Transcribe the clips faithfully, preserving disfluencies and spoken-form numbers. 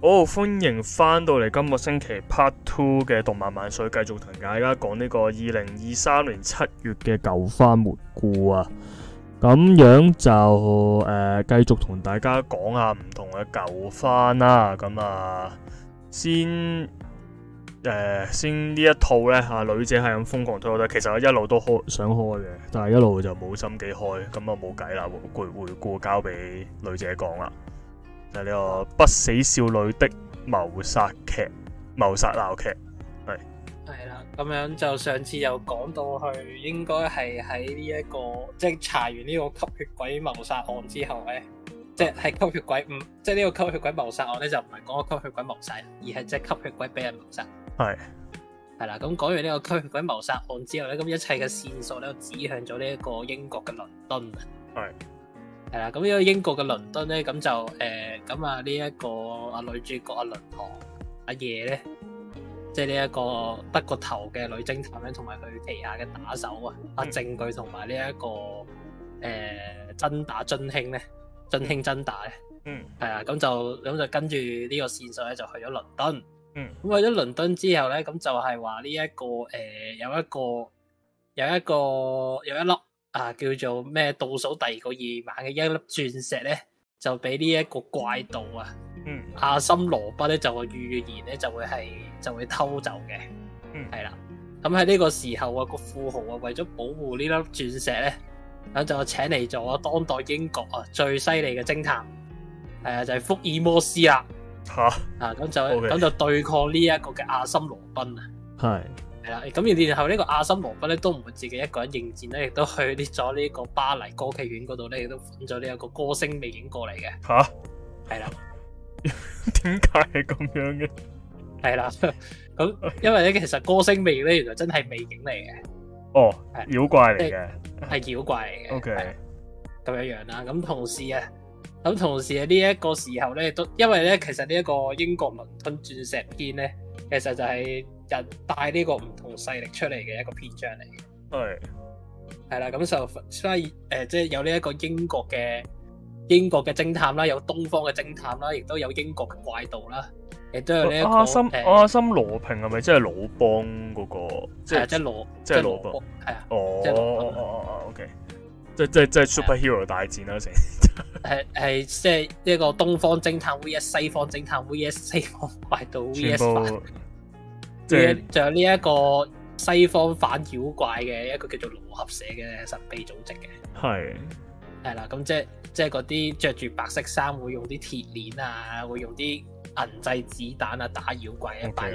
好，歡迎翻到嚟今個星期 Part Two 嘅動漫萬歲，繼續同大家講呢個二零二三年七月嘅舊番回顧啊。咁樣就誒、呃、繼續同大家講下唔同嘅舊番啦。咁啊，先誒、呃、先呢一套呢，啊女姐係咁瘋狂推我，其實我一路都開想開嘅，但係一路就冇心機開，咁啊冇計啦，回回顧交俾女姐講啦。就係呢個不死少女的謀殺劇、謀殺鬧劇，係係啦。咁樣就上次又講到去，應該係喺呢一個即係查完呢個吸血鬼謀殺案之後咧，即係係吸血鬼唔即係呢個吸血鬼謀殺案咧，就唔係講個吸血鬼謀殺，而係即係吸血鬼俾人謀殺。 係係啦。咁講完呢個吸血鬼謀殺案之後咧，咁一切嘅線索咧都指向咗呢一個英國嘅倫敦。 係。 係啦，咁呢個英國嘅倫敦咧，咁就誒，咁啊呢一個啊女主角阿倫航阿夜咧，即係呢一個得個頭嘅女偵探咧，同埋佢旗下嘅打手啊，阿證據同埋呢一個誒真打津興咧，津興真打咧，嗯，係啊，咁就咁就跟住呢個線索咧，就去咗倫敦，嗯，咁去咗倫敦之後咧，咁就係話呢一個誒有一個有一個有一粒。啊，叫做咩？倒數第二個夜晚嘅一粒鑽石咧，就俾呢一個怪盜啊，嗯，阿森羅賓咧就話預言咧就會係就會偷走嘅，嗯，係啦。咁喺呢個時候啊，個富豪啊為咗保護呢粒鑽石咧，咁就請嚟咗當代英國啊最犀利嘅偵探，係啊就係、是、福爾摩斯啦，吓啊咁就咁、okay. 就對抗呢一個嘅阿森羅賓啊，係。係啦，咁然後呢個阿森羅賓咧都唔會自己一個人應戰咧，亦都去咗呢個巴黎歌劇院嗰度咧，亦都揾咗呢一個歌星魅影過嚟嘅。吓，係啦，點解係咁樣嘅？係啦，咁因為咧其實歌星魅影咧原來真係魅影嚟嘅。哦，係妖怪嚟嘅，係妖怪嚟嘅。O K，咁樣樣啦。咁同時啊，咁同時啊呢一個時候咧都，因為咧其實呢一個英國倫敦鑽石篇咧，其實就係人帶呢個唔同勢力出嚟嘅一個篇章嚟嘅，係係啦，咁就所以誒，即係有呢一個英國嘅英國嘅偵探啦，有東方嘅偵探啦，亦都有英國嘅怪盜啦，亦都有呢一個阿森阿森羅平係咪即係魯邦嗰個？即係即係羅即係羅邦係啊？哦哦哦 ，OK，即係即係即係 superhero 大戰啦，成係係即係呢個東方偵探 V S 西方偵探 V S 西方怪盜 V S 反。即係仲有呢一個西方反妖怪嘅一個叫做羅合社嘅神秘組織嘅，係係啦，咁即係即係嗰啲着住白色衫會用啲鐵鏈啊，會用啲銀製子彈啊打妖怪一班人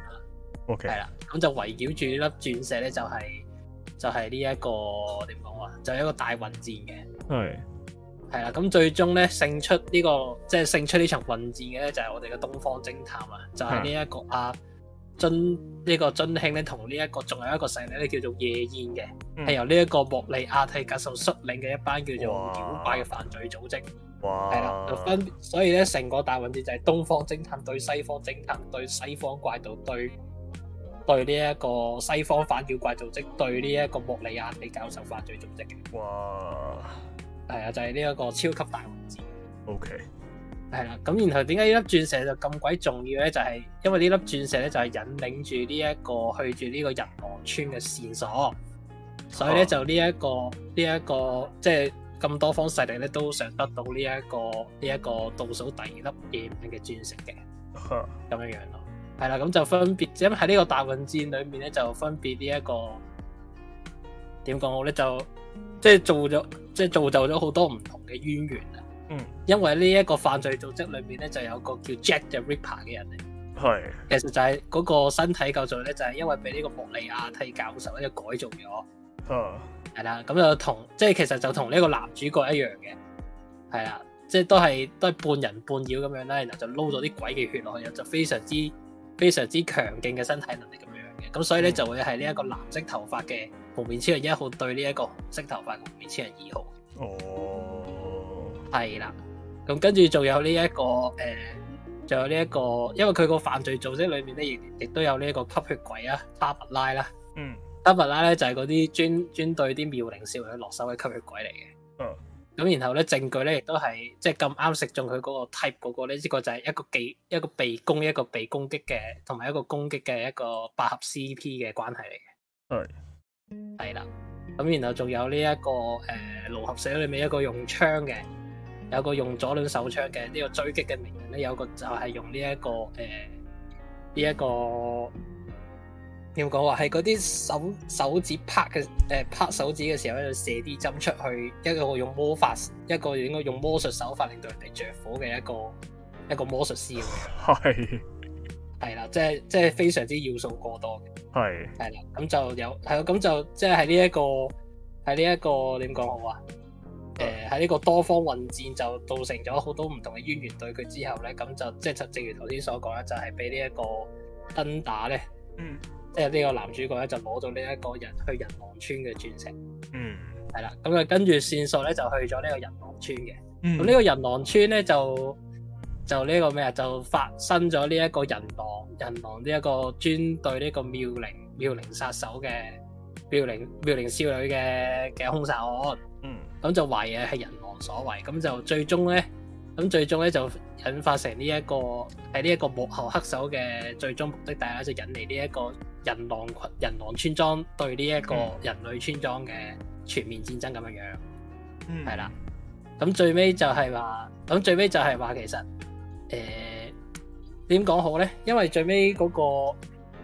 ，OK，係啦，咁就圍繞住呢粒鑽石咧，就係就係呢一個點講啊，就係一個大混戰嘅，係係啦，咁最終咧勝出呢個即係勝出呢場混戰嘅咧，就係我哋嘅東方偵探啊，就係呢一個啊。津呢個津興咧，同呢一個仲有一個勢力咧，叫做夜宴嘅，係、嗯、由呢一個莫利亞蒂教授率領嘅一班叫做妖怪嘅犯罪組織。哇！係啦，就分所以咧，成個大混戰就係東方偵探對西方偵探對西方怪盜對對呢一個西方反妖怪組織對呢一個莫利亞蒂教授犯罪組織嘅。哇！係啊，就係呢一個超級大混戰。OK。係啦，咁然後點解呢粒鑽石就咁鬼重要咧？就係、是、因為呢粒鑽石咧就係引領住呢一個去住呢個人狼村嘅線索，所以咧就呢、這、一個呢一、這個即係咁多方勢力咧都想得到呢、這、一個呢一、這個倒數第二粒夜晚嘅鑽石嘅，咁樣樣咯。係啦，咁就分別，因為喺呢個大混戰裏面咧就分別呢、這、一個點講好咧，就即係做咗即係造就咗好多唔同嘅淵源啊。嗯，因為呢一個犯罪組織裏面咧就有個叫 Jack the Ripper 嘅人嚟，係，其實就係嗰個身體構造咧就係因為俾呢個莫利亞蒂教授咧改造咗，嗯，係啦，咁就同即係其實就同呢個男主角一樣嘅，係啦，即係都係都係半人半妖咁樣啦，然後就撈咗啲鬼嘅血落去，就非常之非常之強勁嘅身體能力咁樣嘅，咁所以咧就會係呢一個藍色頭髮嘅幪面超人一號對呢一個紅色頭髮嘅幪面超人二號。哦。係啦，咁跟住仲有呢、這、一個誒，仲、呃、有呢、這、一個，因為佢個犯罪組織裏面咧，亦亦都有呢一個吸血鬼啊，塔拔拉啦。嗯，塔拔拉咧就係嗰啲專專對啲妙齡少女落手嘅吸血鬼嚟嘅。嗯， 咁然後咧證據咧亦都係即係咁啱食中佢嗰個 type 嗰個咧，呢、這個就係一個技一個被攻一個被攻擊嘅，同埋一個攻擊嘅一個百合 C P 嘅關係嚟嘅。 係係啦，咁然後仲有呢、這、一個誒盧合社裏面一個用槍嘅，有個用左輪手槍嘅呢個追擊嘅名人咧，有個就係用呢、這、一個誒呢一個。點講話係嗰啲手手指拍嘅誒拍手指嘅時候喺度射啲針出去，一個用魔法，一個應該用魔術手法令到人哋着火嘅一個一個魔術師咁樣。係係啦，即係即係非常之要素過多嘅。係係啦，咁就有係咯，咁就即係喺呢一個喺呢一個點講好啊？誒喺呢個多方混戰就造成咗好多唔同嘅淵源對佢之後咧，咁就即係就正如頭先所講咧，就係俾呢一個登打咧。嗯。即係呢個男主角咧，就攞到呢一個人去人狼村嘅鑽石。嗯，係啦，咁啊跟住線索咧就去咗呢個人狼村嘅。咁呢、嗯、個人狼村咧就就呢個咩啊？就發生咗呢一個人狼人狼呢一個專對呢個妙齡妙齡殺手嘅妙齡妙齡少女嘅嘅兇殺案。嗯，咁就懷疑係人狼所為，咁就最終咧。咁最終咧就引發成呢、這、一個喺呢一個幕後黑手嘅最終目的，大家就引嚟呢一個人狼群人狼村莊對呢一個人類村莊嘅全面戰爭咁樣樣，係啦、嗯。咁最尾就係話，咁最尾就係話其實誒點講好咧？因為最尾嗰、那個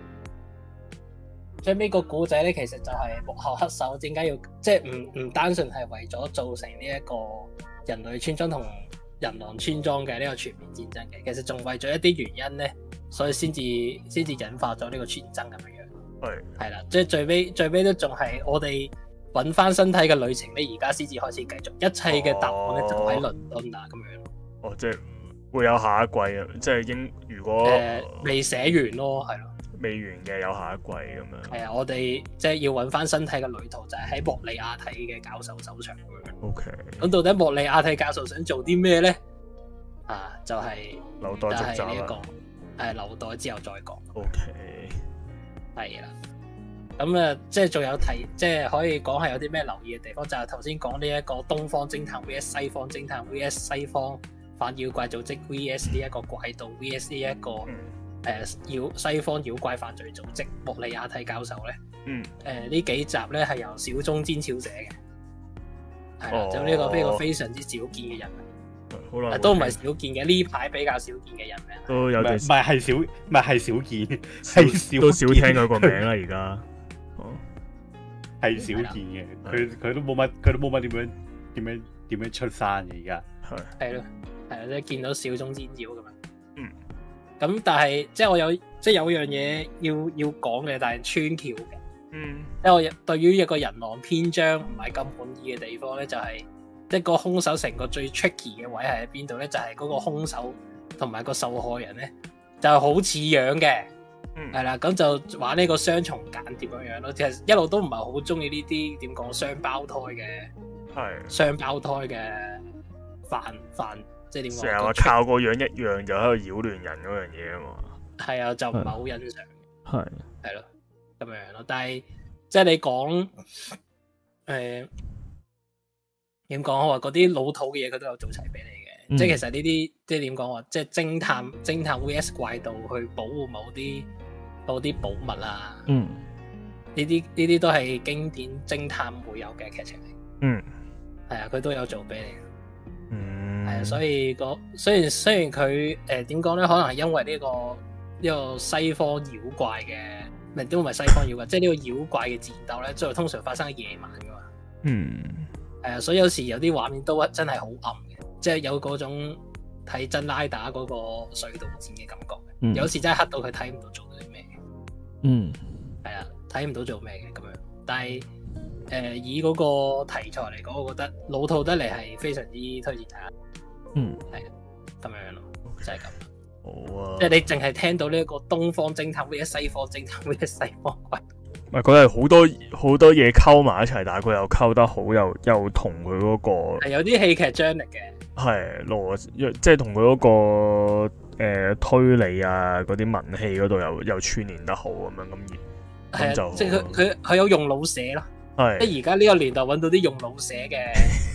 最尾個古仔咧，其實就係幕後黑手點解要即係唔唔單純係為咗造成呢一個人類村莊同人狼村莊嘅呢個全面戰爭嘅，其實仲為咗一啲原因咧，所以先至先至引發咗呢個全爭咁樣樣。係係啦，即係最尾最尾都仲係我哋揾翻身體嘅旅程咧，而家先至開始繼續，一切嘅答案咧就喺倫敦啊咁樣。哦，即係會有下一季啊！即係應如果誒未寫完咯，係咯，未完嘅有下一季咁樣。係啊，我哋即係要揾翻身體嘅旅途，就係喺莫利亞蒂嘅教授手上。O K，咁到底莫利亞蒂教授想做啲咩咧？啊，就係、是、留待續集啦。誒、啊，留待之後再講。O K，係啦。咁啊，即係仲有提，即係可以講係有啲咩留意嘅地方，就係頭先講呢一個東方偵探 V S 西方偵探 V S 西方反妖怪組織 V S 呢一個怪盜 V S 呢一個誒、嗯呃、妖西方妖怪犯罪組織莫利亞蒂教授咧。嗯。誒、呃，呢幾集咧係由小中煎炒寫嘅。係啦，就呢個非個非常之少見嘅人，好耐都唔係少見嘅，呢排比較少見嘅人咧，都有啲唔係係少，唔係係少見，係少都少聽佢個名啦，而家哦係少見嘅，佢佢都冇乜，佢都冇乜點樣點樣點樣出山嘅而家係係咯，係啊，即係見到小中煎炒咁樣，嗯，咁但係即係我有即係有樣嘢要要講嘅，但係穿橋嘅。嗯，因為我對於一個人狼篇章唔係咁滿意嘅地方咧，就係即係個兇手成個最 tricky 嘅位係喺邊度咧？就係、是、嗰個兇手同埋個受害人咧，就係好似樣嘅，係啦、嗯，咁就玩呢個雙重間諜咁樣咯。其實一路都唔係好中意呢啲點講雙胞胎嘅，係雙胞胎嘅犯犯，即係點講？成日話靠個樣一樣就喺度擾亂人嗰樣嘢啊嘛。係啊，就唔係好欣賞嘅，係係咯。咁樣咯，但係即係你講誒點講好啊？嗰啲老土嘅嘢佢都有做齊俾你嘅，嗯、即係其實呢啲即係點講話，即係偵探偵探 V S 怪盜去保護某啲某啲寶物啊，嗯，呢啲呢啲都係經典偵探會有嘅劇情嚟，嗯，係啊，佢都有做俾你，嗯，係啊，所以個雖然雖然佢誒點講咧，可能係因為呢個呢個西方妖怪嘅。唔係都唔係西方妖怪，即係呢個妖怪嘅戰鬥咧，即係通常發生喺夜晚噶嘛。嗯，係啊，所以有時有啲畫面都真係好暗嘅，即係有嗰種睇真拉打嗰個隧道戰嘅感覺。嗯、有時真係黑到佢睇唔到做啲咩。嗯，係啊，睇唔到做咩嘅咁樣。但係誒、呃、以嗰個題材嚟講，我覺得老套得嚟係非常之推薦大家。嗯，係咁樣咯，就係、是、咁。好啊！即係你淨係聽到呢一個東方偵探 V S 西方偵探 V S 西方怪，唔係佢係好多好多嘢溝埋一齊，但係佢又溝得好，又又同佢嗰個係有啲戲劇張力嘅，係邏即係同佢嗰個誒、呃、推理啊嗰啲文戲嗰度又又串聯得好咁樣咁，係啊，就即係佢佢佢有用腦寫咯，係即係而家呢個年代揾到啲用腦寫嘅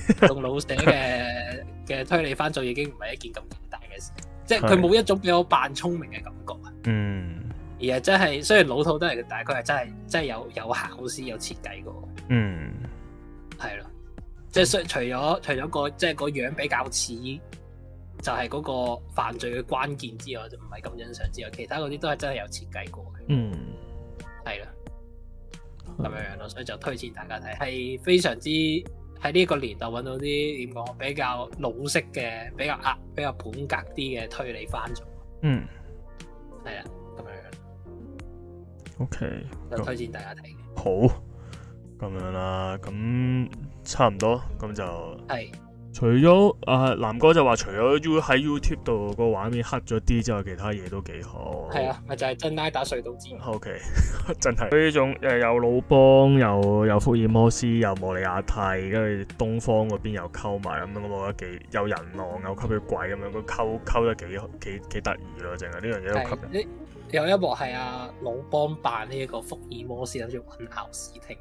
用腦寫嘅嘅推理番做已經唔係一件咁簡單嘅事，即係佢冇一種俾我扮聰明嘅感覺啊。 嗯， 而係真係雖然老土都係，但係佢係真係真係有有考試有設計過。 嗯， 係咯，即係除咗除咗個即係個樣比較似，就係嗰個犯罪嘅關鍵之外，就唔係咁欣賞之外，其他嗰啲都係真係有設計過嘅。 嗯， 係啦，咁樣樣咯，所以就推薦大家睇，係非常之喺呢個年代揾到啲點講比較老式嘅、比較壓、比較本格啲嘅推理番做。 嗯， 係啊，咁樣樣。 OK， 就推薦大家睇嘅。 好，咁樣啦，咁差唔多，咁就係。 除咗啊南哥就話，除咗 U 喺 YouTube 度個畫面黑咗啲之外，其他嘢都幾好。 係啊，咪就係真拉打隧道之。 O K，真係呢種誒有魯邦，又有福爾摩斯，又莫里亞蒂，跟住東方嗰邊又溝埋咁樣，我覺得幾有人狼，有吸血鬼咁樣，佢溝溝得幾幾幾得意咯，淨係呢樣嘢都吸引。 有一幕係阿魯邦扮呢一個福爾摩斯，諗住混淆視聽。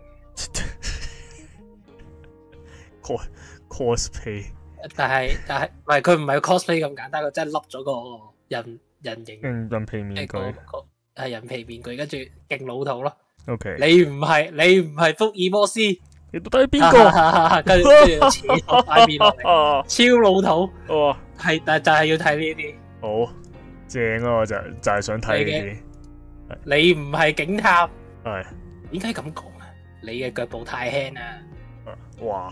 cosplay， 但係但係唔係佢唔係 cosplay 咁簡單，佢真係笠咗個人人形人人皮面具， 係人皮面具，跟住勁老土咯。 O K， 你唔係你唔係福爾摩斯， 你到底係邊個？ 跟住跟住扯塊面落嚟，超老土。 哇， 係但就係要睇呢啲。 好正啊！我就就係想睇呢啲。 你唔係警探， 係點解咁講啊？你嘅腳步太輕啦。 哇！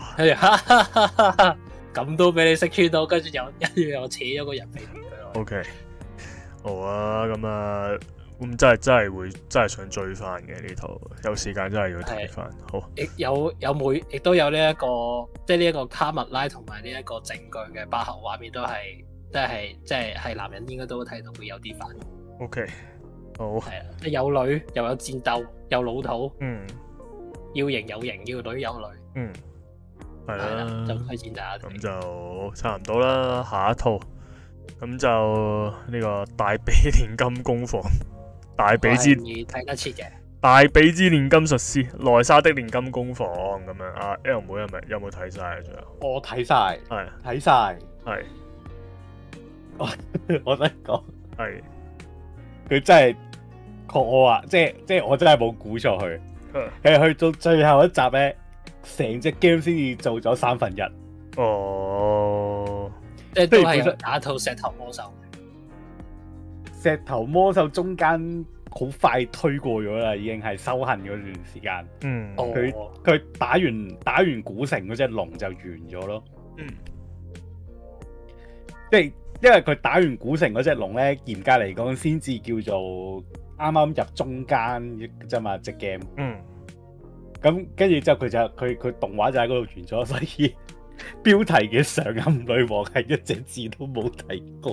咁都俾你識穿到，跟住又跟住又扯咗個人皮面具。 O K，好啊，咁啊，咁真係真係會真係想追翻嘅呢套，有時間真係要睇翻。好， 亦有有每亦都有呢、這、一個，即係呢一個卡蜜拉同埋呢一個證據嘅爆核畫面都係，即係即係係男人應該都會睇到會有啲反應。 O K，好， 係啊，即係有女又有戰鬥又老土， 嗯，要型有型，要女有女， 嗯。係啦， 就推薦大家。 咁就差唔多啦，下一套咁就呢個大髀煉金工房，大髀之睇得切嘅， 大髀之煉金術師，萊莎的煉金工房咁樣。阿 L 妹係咪有冇睇晒啊？仲有我睇晒， 係睇晒， 係。 我我想講係佢真係確我啊，即係即係我真係冇估錯佢，係去到最後一集咧。成隻 game 先至做咗三分一， 哦， 即係都係打一套石頭魔獸。 石頭魔獸中間好快推過咗啦，已經係修行嗰段時間。 嗯， 佢佢打完打完古城嗰隻龍就完咗咯。 嗯， 即係因為佢打完古城嗰隻龍咧，嚴格嚟講先至叫做啱啱入中間啫嘛，隻 game。 嗯。 咁跟住之後佢就佢佢動畫就喺嗰度完咗，所以標題嘅上暗女王係一隻字都冇提過，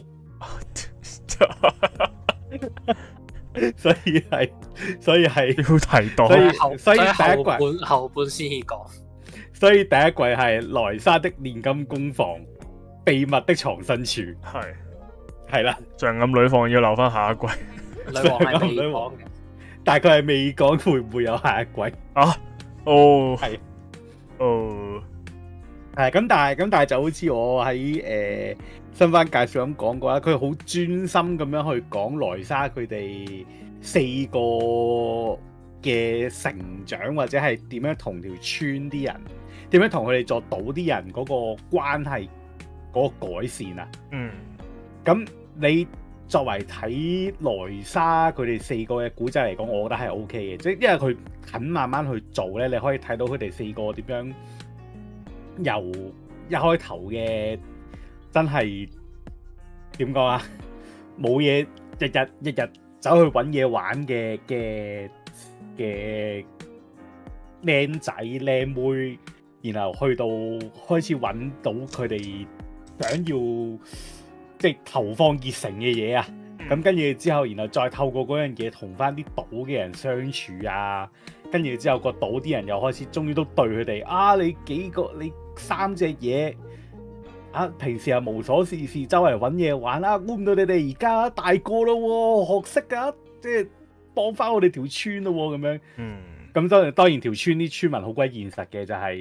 所以係所以係標題黨， 所以後所以第一季後，後半先至講， 所以第一季係萊莎的煉金工房秘密的藏身處， 係係啦， 上暗女房要留翻下一季， 女王係未講嘅， 但係佢係未講會唔會有下一季啊？哦， 係， 哦， 係咁，但係咁，但係就好似我喺誒新番介紹咁講過啦，佢好專心咁樣去講萊莎佢哋四個嘅成長，或者係點樣同條村啲人，點樣同佢哋作賭啲人嗰個關係嗰個改善啊。 嗯， 咁你作為睇萊莎佢哋四個嘅古仔嚟講，我覺得係 O K 嘅，即係因為佢肯慢慢去做咧，你可以睇到佢哋四個點樣由一開頭嘅真係點講啊，冇嘢日日日日走去揾嘢玩嘅嘅嘅靚仔靚妹，然後去到開始揾到佢哋想要即係投放熱誠嘅嘢啊，咁跟住之後，然後再透過嗰樣嘢同翻啲島嘅人相處啊，跟住之後個島啲人又開始，終於都對佢哋啊，你幾個你三隻嘢啊，平時又無所事事，周圍揾嘢玩啦，估唔到你哋而家大個咯，學識噶，即係幫翻我哋條村咯咁樣。 嗯， 咁當然當然條村啲村民好鬼現實嘅，就係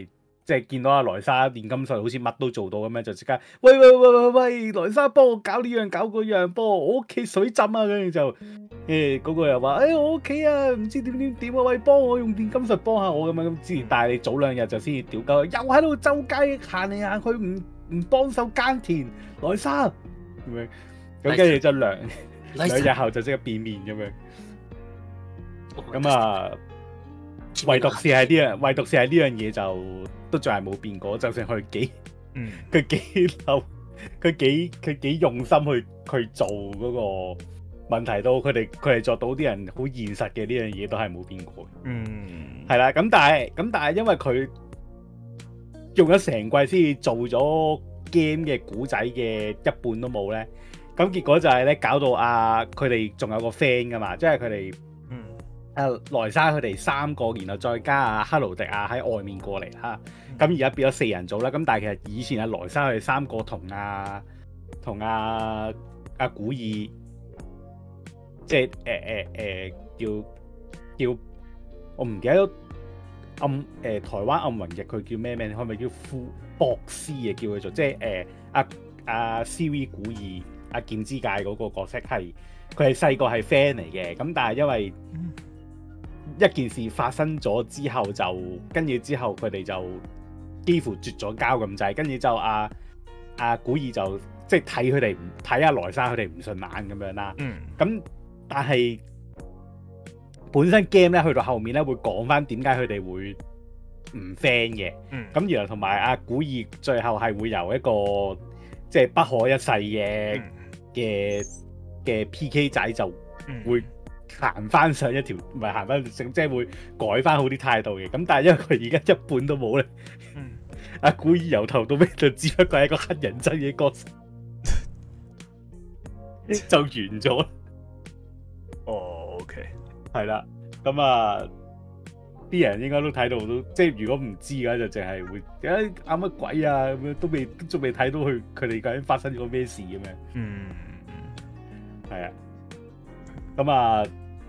即係見到阿萊莎煉金術好似乜都做到咁樣，就即刻喂喂喂喂喂，萊莎幫我搞呢樣搞嗰樣，幫我我屋企水浸啊，跟住就誒嗰個又話誒、哎、我屋企啊唔知點點點啊，喂幫我用煉金術幫下我咁樣咁之前，但係你早兩日就先至屌鳩，又喺度周街行嚟行去，唔唔幫手耕田，萊莎咁樣，咁跟住就兩兩日後就即刻變面咁樣，咁啊。唯獨是係呢樣，唯獨是係呢樣嘢就都仲係冇變過。就算佢幾， 嗯， 佢幾嬲，佢幾佢幾用心去去做嗰個問題都，佢哋佢哋做到啲人好現實嘅呢樣嘢都係冇變過。 嗯， 係啦，咁但係咁但係因為佢用咗成季先至做咗 game 嘅古仔嘅一半都冇咧，咁結果就係咧搞到啊佢哋仲有個 friend 噶嘛，即係佢哋。啊，萊莎佢哋三個，然後再加阿克勞迪亞喺外面過嚟啦。咁而家變咗四人組啦。咁但係其實以前阿萊莎佢哋三個同阿同阿阿古爾，即係誒誒誒叫叫我唔記得暗誒、呃、台灣暗雲譯佢叫咩名？係咪叫富博斯嘅叫佢做？即係誒阿阿 C V 古爾阿劍之界嗰個角色係佢係細個係 friend 嚟嘅。咁但係因為一件事發生咗之後就，就跟住之後佢哋就幾乎絕咗交咁滯，跟住就阿、啊、阿、啊、古爾就即係睇佢哋唔睇阿萊莎佢哋唔順眼咁樣啦。嗯。咁但係本身 game 咧去到後面咧會講翻點解佢哋會唔 friend 嘅。嗯。咁然後同埋阿古爾最後係會由一個即係不可一世嘅嘅嘅 P K 仔就會。嗯行翻上一條，唔係行翻即係會改翻好啲態度嘅。咁但係因為佢而家一半都冇咧，阿、嗯、古爾由頭到尾就只不過係一個黑人憎嘅角色，就完咗。 哦 ，OK， 係啦。咁啊，啲人應該都睇到都，即係如果唔知嘅話，就淨係會誒啱乜鬼啊咁樣，都未仲未睇到佢佢哋究竟發生咗咩事咁樣。嗯，係啊。咁啊。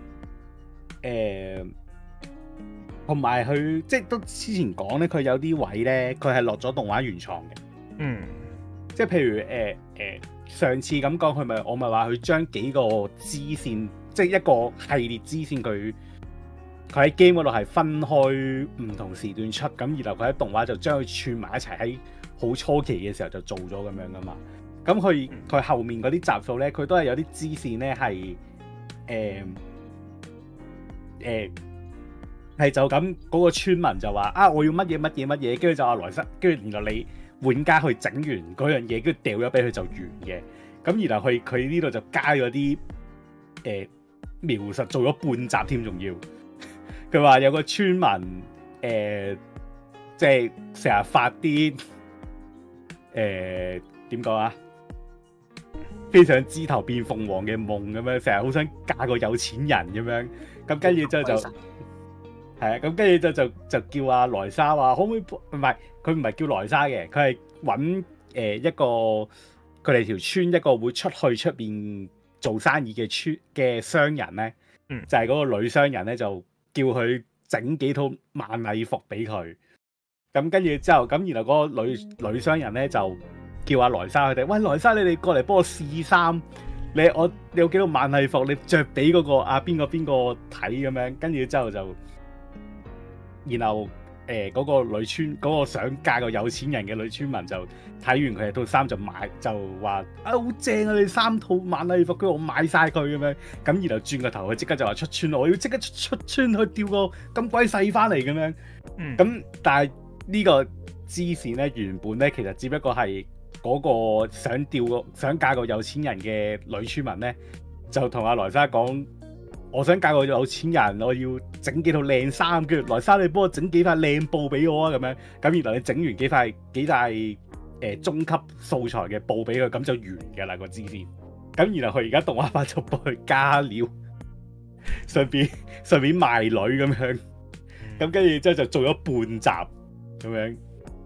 誒，同埋佢即係都之前講咧，佢有啲位咧，佢係落咗動畫原創嘅。嗯，即係譬如誒誒、呃呃，上次咁講，佢咪我咪話佢將幾個支線，即係一個系列支線，佢佢喺 game 嗰度係分開唔同時段出，咁然後佢喺動畫就將佢串埋一齊，喺好初期嘅時候就做咗咁樣噶嘛。咁佢佢後面嗰啲集數咧，佢都係有啲支線咧係誒。誒、欸、係就咁嗰、那個村民就話啊，我要乜嘢乜嘢乜嘢，跟住就阿萊莎，跟住然後你玩家去整完嗰樣嘢，跟住掉咗俾佢就完嘅。咁然後佢佢呢度就加咗啲誒描述，做咗半集添，仲要佢話有個村民誒，即係成日發啲誒點講啊，非常枝頭變鳳凰嘅夢咁樣，成日好想嫁個有錢人咁樣。咁跟住之後就係啊，咁跟住就就就叫阿萊莎話可唔可以？唔係佢唔係叫萊莎嘅，佢係揾誒一個佢哋條村一個會出去出邊做生意嘅村嘅商人咧，嗯、就係嗰個女商人咧，就叫佢整幾套晚禮服俾佢。咁跟住之後，咁然後嗰個女女商人咧就叫阿萊莎佢哋，喂，萊莎，你哋過嚟幫我試衫。你我你有幾套晚禮服，你着俾嗰個啊邊個邊個睇咁樣，跟住之後就，然後誒嗰、呃那個女村嗰、那個想嫁個有錢人嘅女村民就睇完佢哋套衫就買，就話啊好正啊！你三套晚禮服，跟住我買晒佢咁樣，咁然後轉個頭佢即刻就話出村，我要即刻出出村去釣個咁鬼細翻嚟咁樣。咁、嗯、但係呢個支線咧原本咧其實只不過係。嗰個想釣個想嫁個有錢人嘅女村民咧，就同阿萊莎講：我想嫁個有錢人，我要整幾套靚衫，跟住萊莎你幫我整幾塊靚布俾我啊咁樣。咁原來你整完幾塊幾大誒、呃、中級素材嘅布俾佢，咁就完㗎啦個支線。咁然後佢而家動畫版就幫佢加料，順便順便賣女咁樣。咁跟住之後就做咗半集咁樣。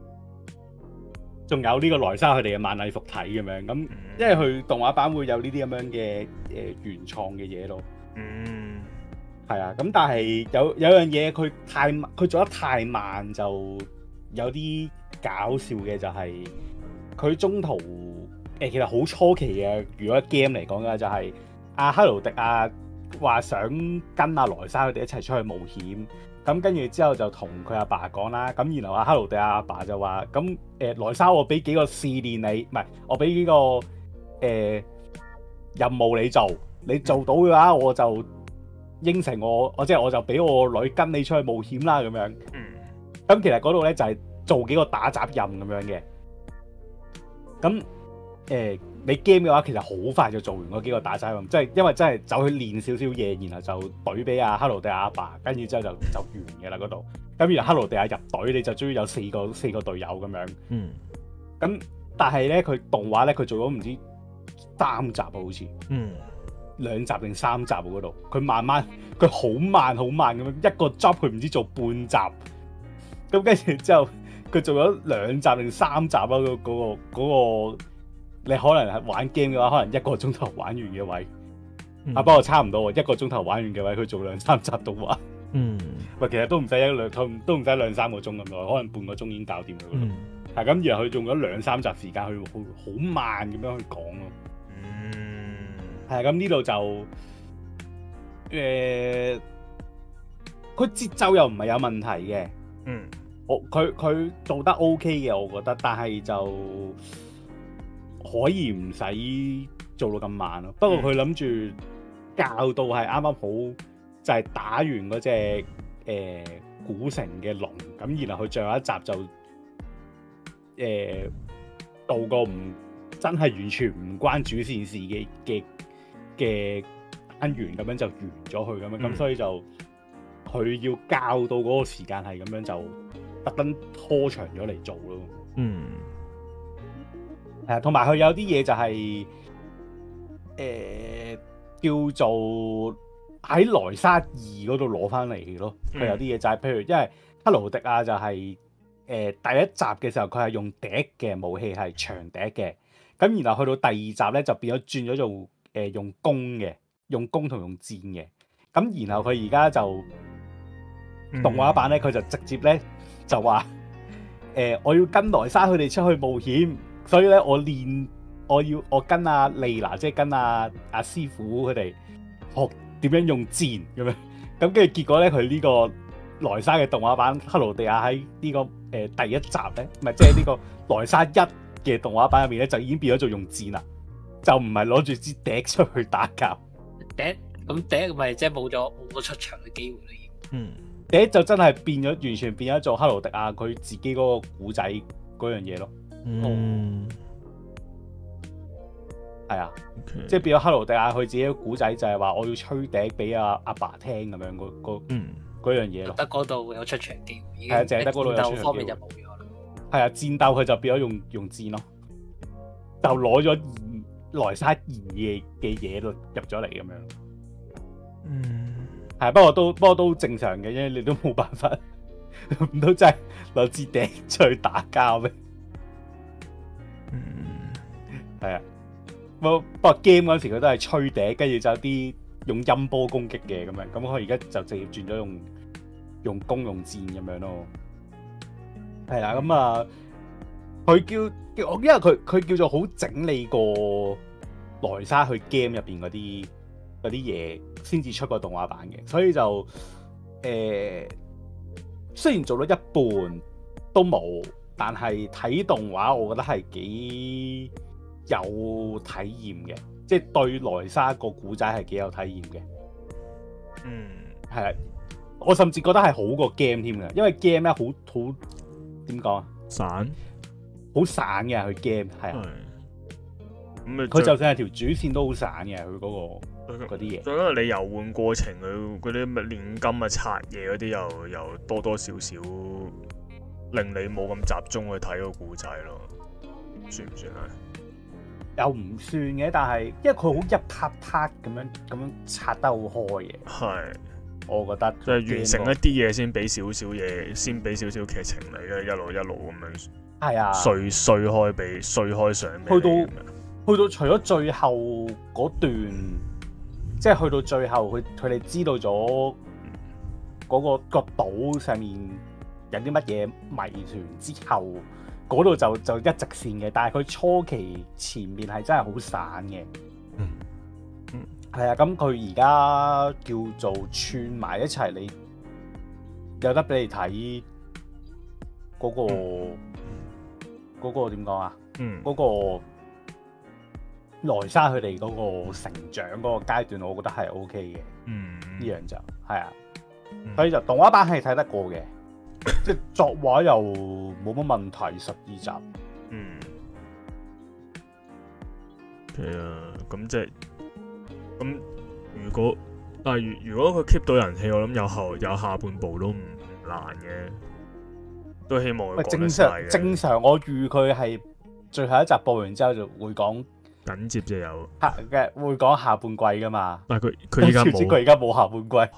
仲有呢個萊莎佢哋嘅晚禮服睇咁樣，咁因為佢動畫版會有呢啲咁樣嘅誒原創嘅嘢咯。嗯，係啊，咁但係有有樣嘢佢太佢做得太慢就有啲搞笑嘅就係、是、佢中途誒、呃、其實好初期嘅，如果 game 嚟講嘅就係阿克勞迪亞話想跟阿萊莎佢哋一齊出去冒險，咁跟住之後就同佢阿爸講啦，咁然後阿克勞迪亞阿爸就話咁誒萊莎我俾幾個試煉你，唔係我俾幾個誒、呃、任務你做，你做到嘅話我就應承我，我即係我就俾我女跟你出去冒險啦咁樣。咁其實嗰度咧就係做幾個打雜任咁樣嘅。咁誒、呃、你 game 嘅話，其實好快就做完嗰幾個打雜任，即係因為真係走去練少少嘢，然後就懟俾阿克勞迪亞阿爸，跟住之後就就完嘅啦嗰度。咁然後克勞迪亞入隊，你就終於有四個四個隊友咁樣。嗯。咁但係咧，佢動畫咧，佢做咗唔知三集啊，好似。嗯。兩集定三集嗰度，佢慢慢，佢好慢好慢咁樣，一個 job 佢唔知做半集，咁跟住之後佢做咗兩集定三集啦，嗰、嗰個嗰、嗰個你可能係玩 game 嘅話，可能一個鐘頭玩完嘅位，嗯、啊不過差唔多，一個鐘頭玩完嘅位，佢做兩三集動畫，嗯，喂其實都唔使一兩，都唔使兩三個鐘咁耐，可能半個鐘已經搞掂佢嗰度，係咁、嗯，然後佢用咗兩三集時間去好好慢咁樣去講咯。係咁呢度就誒，佢、呃、節奏又唔係有問題嘅，嗯，我佢佢做得 OK 嘅，我覺得，但係就可以唔使做到咁慢咯。不過佢諗住教到係啱啱好，就係打完嗰隻誒古城嘅龍，咁然後佢最後一集就誒到個唔真係完全唔關主線事嘅嘅。嘅單元咁樣就完咗佢咁樣，咁、嗯、所以就佢要教到嗰個時間係咁樣，就特登拖長咗嚟做咯。嗯，係啊，同埋佢有啲嘢就係、是、誒、呃、叫做喺萊莎二嗰度攞翻嚟嘅咯。佢、嗯、有啲嘢就係、是、譬如，因為克勞迪亞就係、是、誒、呃、第一集嘅時候，佢係用笛嘅武器係長笛嘅，咁然後去到第二集咧就變咗轉咗做。誒、呃、用弓嘅，用弓同用箭嘅，咁然後佢而家就、嗯、動畫版咧，佢就直接咧就話誒、呃，我要跟萊莎佢哋出去冒險，所以咧我練，我要我跟阿莉娜，即係跟阿、啊、阿、啊、師傅佢哋學點樣用箭咁樣，咁跟住結果咧，佢呢個萊莎嘅動畫版克勞迪亞喺呢、這個誒、呃、第一集咧，唔係即係呢個萊莎一嘅動畫版入面咧，就已經變咗做用箭啦。就唔係攞住支笛出去打交， 笛咁笛咪即係冇咗冇咗出場嘅機會啦已經。嗯， 笛就真係變咗，完全變咗做克勞迪亞佢自己嗰個古仔嗰樣嘢咯。嗯，係啊， okay. 即係變咗克勞迪亞佢自己嘅古仔就係話我要吹笛俾阿阿爸聽咁樣嗰嗰嗯嗰樣嘢咯。 得嗰度有出場機會， 係啊，淨係得嗰度有出場機會。戰鬥方面就冇咗啦。係啊，戰鬥佢就變咗用用箭咯，就攞咗。萊莎二嘅嘅嘢都入咗嚟咁樣，嗯，係不過都不過都正常嘅，因為你都冇辦法，唔通真係攞支笛出去打交咩？嗯，係啊，不不過 game 嗰陣時佢都係吹笛，跟住就有啲用音波攻擊嘅咁樣，咁佢而家就直接轉咗用用弓用箭咁樣咯，係啦，咁啊。佢叫叫我，因為佢佢叫做好整理過萊莎去 game 入邊嗰啲嗰啲嘢，先至出個動畫版嘅，所以就誒、呃、雖然做咗一半都冇，但係睇動畫我覺得係幾有體驗嘅，即係對萊莎個古仔係幾有體驗嘅。嗯，係啊，我甚至覺得係好過 game 添嘅，因為 game 咧好好點講啊，散。好散嘅佢 game 係啊，咁佢就算係條主線都好散嘅佢嗰個嗰啲嘢。 所以因為你遊玩過程佢嗰啲咩煉金啊、拆嘢嗰啲，又又多多少少令你冇咁集中去睇個故仔咯，算唔算係？ 又唔算嘅，但係因為佢好一 part part 咁樣咁樣拆得好開嘅。係，我覺得就係完成一啲嘢先俾少少嘢，先俾少少劇情嚟嘅，一路一路咁樣。 係啊， 碎碎開俾碎開上俾去到去到除咗最後嗰段，即係去到最後，佢佢哋知道咗嗰、嗰個、嗰個島上面有啲乜嘢謎團之後，嗰度就就一直線嘅。但係佢初期前面係真係好散嘅。 嗯嗯， 係啊，咁佢而家叫做串埋一齊，你有得俾你睇嗰、個嗰、個點講啊？ 嗯， 嗰、個萊莎佢哋嗰個成長嗰個階段，我覺得係 O K 嘅。 嗯， 呢樣就係啊， 嗯所以就動畫版係睇得過嘅，即係作畫又冇乜問題。十二集， 嗯，係啊，咁即係咁。如果但係如如果佢 keep 到人氣，我諗有後有下半部都唔難嘅，都希望佢講正得晒嘅。 常正常，我預佢係最後一集播完之後就會講緊接就有， 下嘅會講下半季噶嘛。 但係佢佢依家點知佢冇， 而家冇下半季。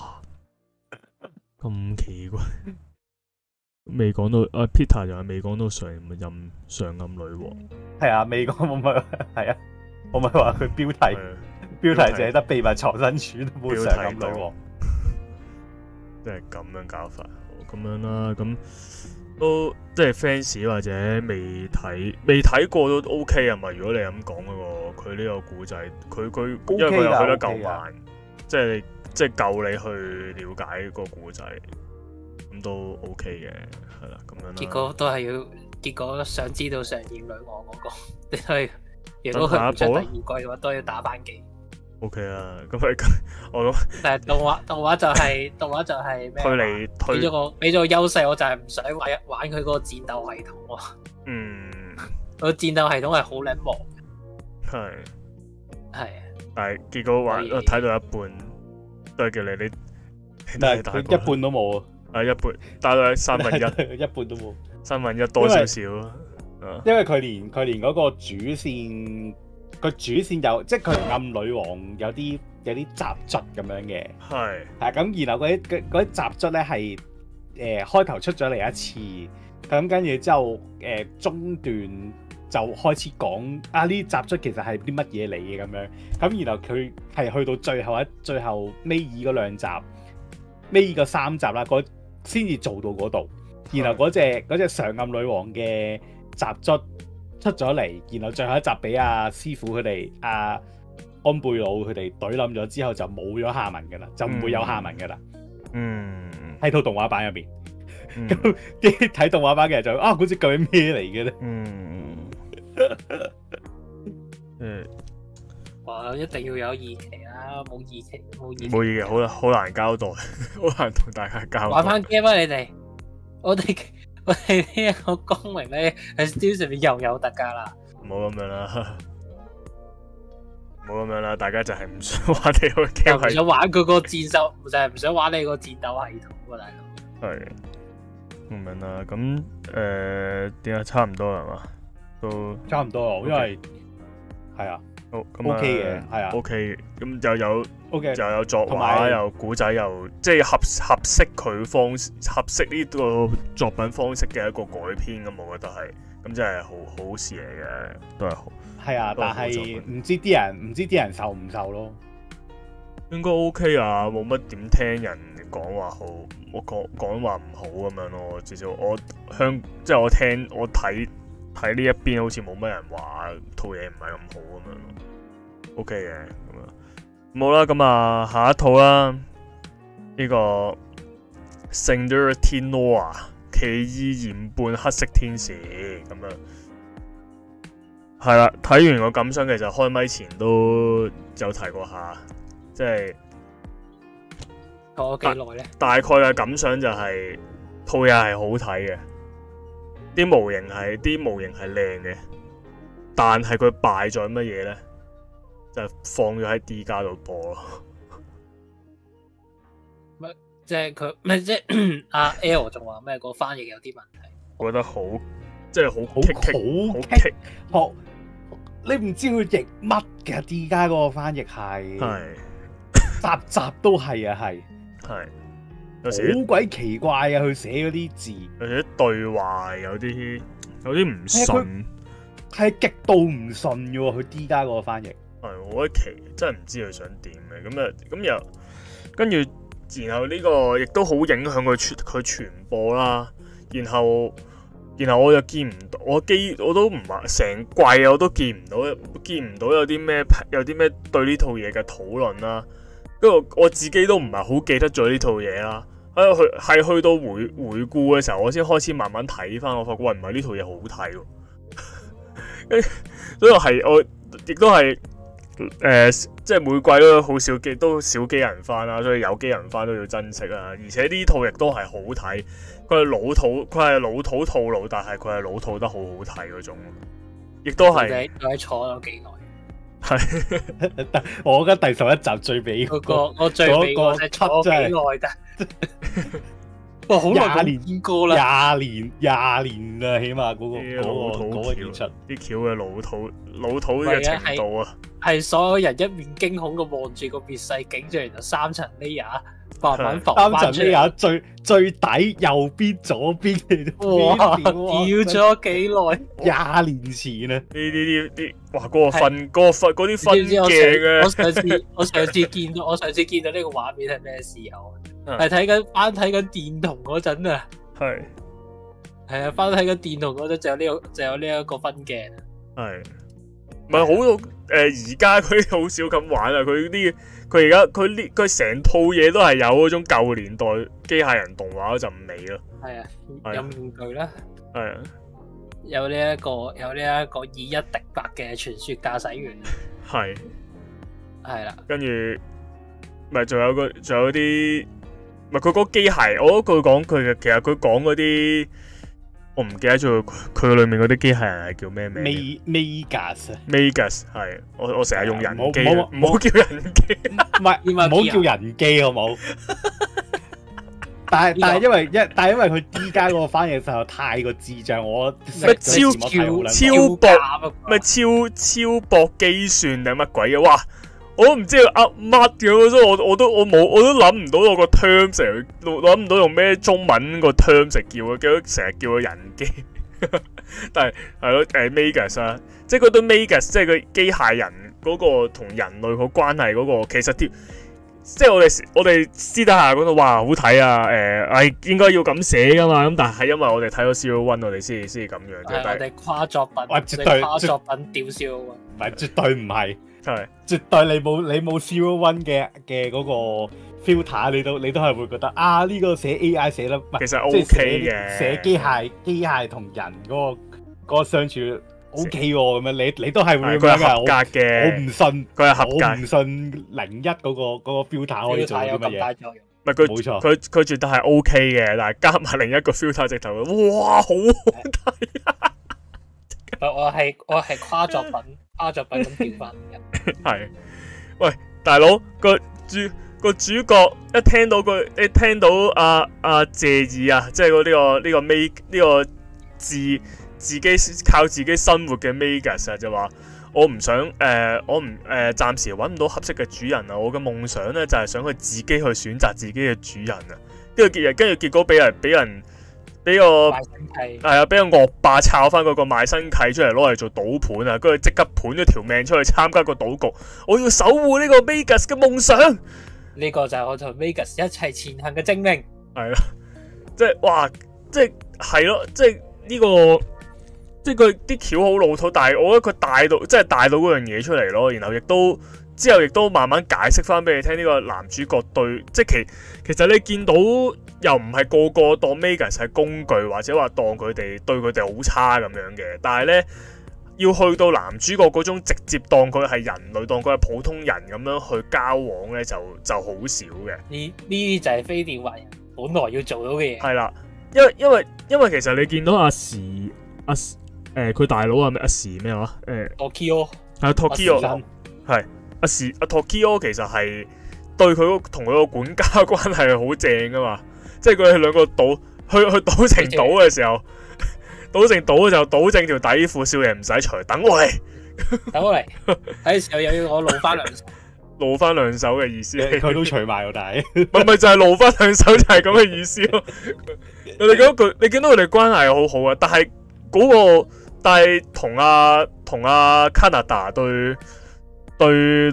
咁奇怪。未講到啊 ，Peter 就係未講到上任上暗女王， 係啊，未講我咪係啊，我咪話佢標題係啊標題淨係得秘密藏身處都冇上咁女王。 即係咁樣搞法，咁樣啦，咁都即係 fans 或者未睇未睇過都 OK 啊嘛。如果你咁講嗰個佢呢個故仔，佢佢 OK 因為佢又去得㗎夠慢，即係即係夠你去了解個故仔，咁都 OK 嘅，係啦，咁樣啦。 結果都係要，結果想知道上演女王嗰、個，你都係如果佢唔出第二季嘅話，都要打翻機。 OK 啊，咁咪我諗但係動畫動畫就係、動畫就係咩？ 推嚟推俾咗個俾咗個優勢，我就係唔想玩玩佢嗰個戰鬥系統喎。 嗯個戰鬥系統係好撚忙， 係， 係啊， 但係結果玩所以睇到一半都係叫你你但係佢一半都冇啊一半打到三分一一半都冇， 三分一多少少啊， 因為佢連佢連嗰個主線，個主線有即係佢同暗女王有啲有啲雜質咁樣嘅。 係係咁，然後嗰啲嗰嗰啲雜質咧係誒開頭出咗嚟一次，咁跟住之後誒、呃、中段就開始講啊呢啲雜質其實係啲乜嘢嚟嘅咁樣，咁然後佢係去到最後一最後尾二嗰兩集，尾二個三集啦，嗰先至做到嗰度，然後嗰隻嗰隻上暗女王嘅雜質出咗嚟，然後最後一集俾阿師傅佢哋阿安貝魯佢哋懟冧咗之後就冇咗下文㗎啦，就唔會有下文㗎啦。 嗯喺套動畫版入邊， 嗯咁啲睇動畫版嘅人就啊，嗰隻究竟咩嚟嘅咧？ 嗯誒哇！一定要有二期啦，冇二期冇二期。 冇嘢嘅，好難好難交代，好難同大家交代。 玩翻 game 啊！你哋，我哋我哋呢一個光榮咧喺 Steam 上面又有特價啦。 唔好咁樣啦，唔好咁樣啦，大家就係唔想玩你個又 game 唔係想玩佢個戰鬥，就係唔想玩你個戰鬥系統喎，大佬。 係唔明啦。咁誒點解差唔多係嘛？都差唔多啊，因為係啊好咁 OK 嘅係啊 OK 咁又有。 ，OK， 又有作同畫， 埋又古仔，又即係合合適佢方合適呢個作品方式嘅一個改編咁，我覺得係咁，真係好好事嚟嘅，都係好係啊， 都係好但係作品唔知啲人唔知啲人受唔受咯。 應該 OK 啊，冇乜點聽人講話好，我講講話唔好咁樣咯。至少我香即係我聽我睇睇呢一邊，好似冇乜人話套嘢唔係咁好咁樣咯。OK 嘅咁樣。冇啦，咁啊，下一套啦，呢、這個《Cinder Tinoa》奇異鹽半黑色天使咁樣，係啦，睇完個感想，其實開咪前都有提過下，即係坐咗幾耐咧？ 大概嘅感想就係套嘢係好睇嘅，啲模型係啲模型係靚嘅，但係佢敗在乜嘢咧？就放咗喺 D 加度播咯， 即係佢唔係即係阿 L 仲話咩？個翻譯有啲問題。 我覺得好即係好好棘棘好好棘棘， 學你唔知佢譯乜嘅，D 家嗰個翻譯係係集集都係啊，係係有時好鬼奇怪啊！佢寫嗰啲字有時啲對話有啲有啲唔係順， 係極度唔順嘅喎，佢 D 家嗰個翻譯。 係我覺得奇真係唔知佢想點嘅，咁啊咁又跟住然後呢個亦都好影響佢傳佢傳播啦。然後然後我又見唔到，我基我都唔係成季我都見唔到，見唔到有啲咩有啲咩對呢套嘢嘅討論啦。跟住我自己都唔係好記得咗呢套嘢啦。喺去係去到回回顧嘅時候，我先開始慢慢睇翻，我發覺喂唔係呢套嘢好睇喎。所以我係我亦都係誒、呃，即係每季都好少機都少機人番啦，所以有機人番都要珍惜啦。而且呢套亦都係好睇，佢係老土，佢係老土套路，但係佢係老土得好好睇嗰種，亦都係。 你喺坐咗幾耐？ 係， 我覺得第十一集最尾嗰個我最尾嗰個坐幾耐㗎？哇！好耐廿年見過啦， 廿年廿年啦，起碼嗰、那個嗰、 老土那個嗰、那個演出啲橋嘅老土老土嘅程度啊！ 係所有人一面驚恐咁望住個滅世景，然後三層 layer 慢慢浮三層翻出嚟。 layer 最最底右邊左邊嘅， 哇！叫咗幾耐？ 廿年前啊！ 呢啲啲啲，哇！嗰、那個分嗰個分嗰啲分知唔知我鏡啊！ 上我上次我上次見到我上次見到呢個畫面係咩時候啊？係睇緊翻睇緊電筒嗰陣啊！ 係係啊，翻睇緊電筒嗰陣就有呢、這個就有呢一個分鏡。 係，唔係好到誒？而家佢好少咁玩啊！佢啲佢而家佢呢佢成套嘢都係有嗰種舊年代機械人動畫嗰陣味咯。 係啊，有面具啦， 係啊， 有呢、這、一個有呢一個以一敵百嘅傳說駕駛員。 係係啦， 跟住咪仲有個仲有啲，咪佢嗰個機械，我覺得佢講佢嘅，其實佢講嗰啲。我唔記得咗佢佢裏面嗰啲機械人係叫咩名 ？Megas 啊 ，Megas 係我我成日用人機， 唔好唔好叫人機， 唔係唔好叫人機好冇？但係但係因為一但係因為佢依家嗰個翻譯實在太過智障，我咩超超薄咩超超薄機算定乜鬼嘅？哇！我都唔知佢噏乜嘅，所以我我都我冇我都諗唔到我個 term 成日諗唔到用咩中文個 term 成叫佢，叫成日叫佢人機。但係係咯，誒 Megas 啊，即係嗰堆 Megas，即係佢機械人嗰個同人類個關係嗰個，其實啲即係我哋我哋私底下嗰度哇好睇啊！誒，係應該要咁寫噶嘛，咁但係因為我哋睇咗 Zero One，我哋先先咁樣啫。 係我哋跨作品， 哇絕對跨作品屌 Zero One， 唔係絕對唔係。 係， 絕對你冇你冇 Zero One 嘅嘅嗰個 filter，你都你都係會覺得啊呢、這個寫 A I 寫得， 其實 O K 嘅， 寫機械機械同人嗰、那個嗰、那個相處 O K 喎，咁樣你你都係會佢係合格嘅， 我唔信佢係合格， 我唔信零一嗰、那個嗰、那個 filter 可以做啲乜嘢， 唔係佢冇錯，佢佢絕對係 O K 嘅，但係加埋另一個 filter 直頭，哇好好睇啊！ 我係我係跨作品跨作品咁調翻嘅。 係，喂，大佬個主個主角一聽到個一聽到阿阿謝爾啊，即係嗰呢個呢、這個 Meg 呢個自自己靠自己生活嘅 Megas 啊，就話我唔想誒、呃，我唔誒暫時揾唔到合適嘅主人啊，我嘅夢想咧就係、是、想佢自己去選擇自己嘅主人啊，跟住結跟住結果俾人俾人。俾個係啊，俾個惡霸抄翻嗰個賣身契出嚟攞嚟做賭盤啊！跟住即刻盤咗條命出去參加個賭局，我要守護呢個 Megas 嘅夢想。 呢個就係我同 Megas 一齊前行嘅證明。 係啦，即係哇，即係係咯，即係呢、這個，即係佢啲橋好老土，但係我覺得佢帶到即係帶到嗰樣嘢出嚟咯。然後亦都之後亦都慢慢解釋翻俾你聽，呢、這個男主角對即係其其實你見到。又唔係個個當 Megas 係工具，或者話當佢哋對佢哋好差咁樣嘅，但係咧要去到男主角嗰種直接當佢係人類，當佢係普通人咁樣去交往咧，就就好少嘅。 呢呢啲就係非電話人本來要做到嘅嘢。係啦，因為因為因為其實你見到阿時阿誒佢大佬啊咩阿時咩話誒 Tokyo 係 Tokyo 係阿時阿 Tokyo 其實係對佢同佢個管家關係係好正噶嘛。即係佢哋兩個賭去去賭城賭嘅時候，賭城賭嘅時候賭正條底褲，少爺唔使除，等我嚟， 等我嚟，睇時候又要我露翻兩手， 露翻兩手嘅意思， 佢都除埋喎，但係咪咪就係露翻兩手就係咁嘅意思咯。你見到佢，你見到佢哋關係好好啊，但係嗰、嗰個但係同阿同阿 Canada 對對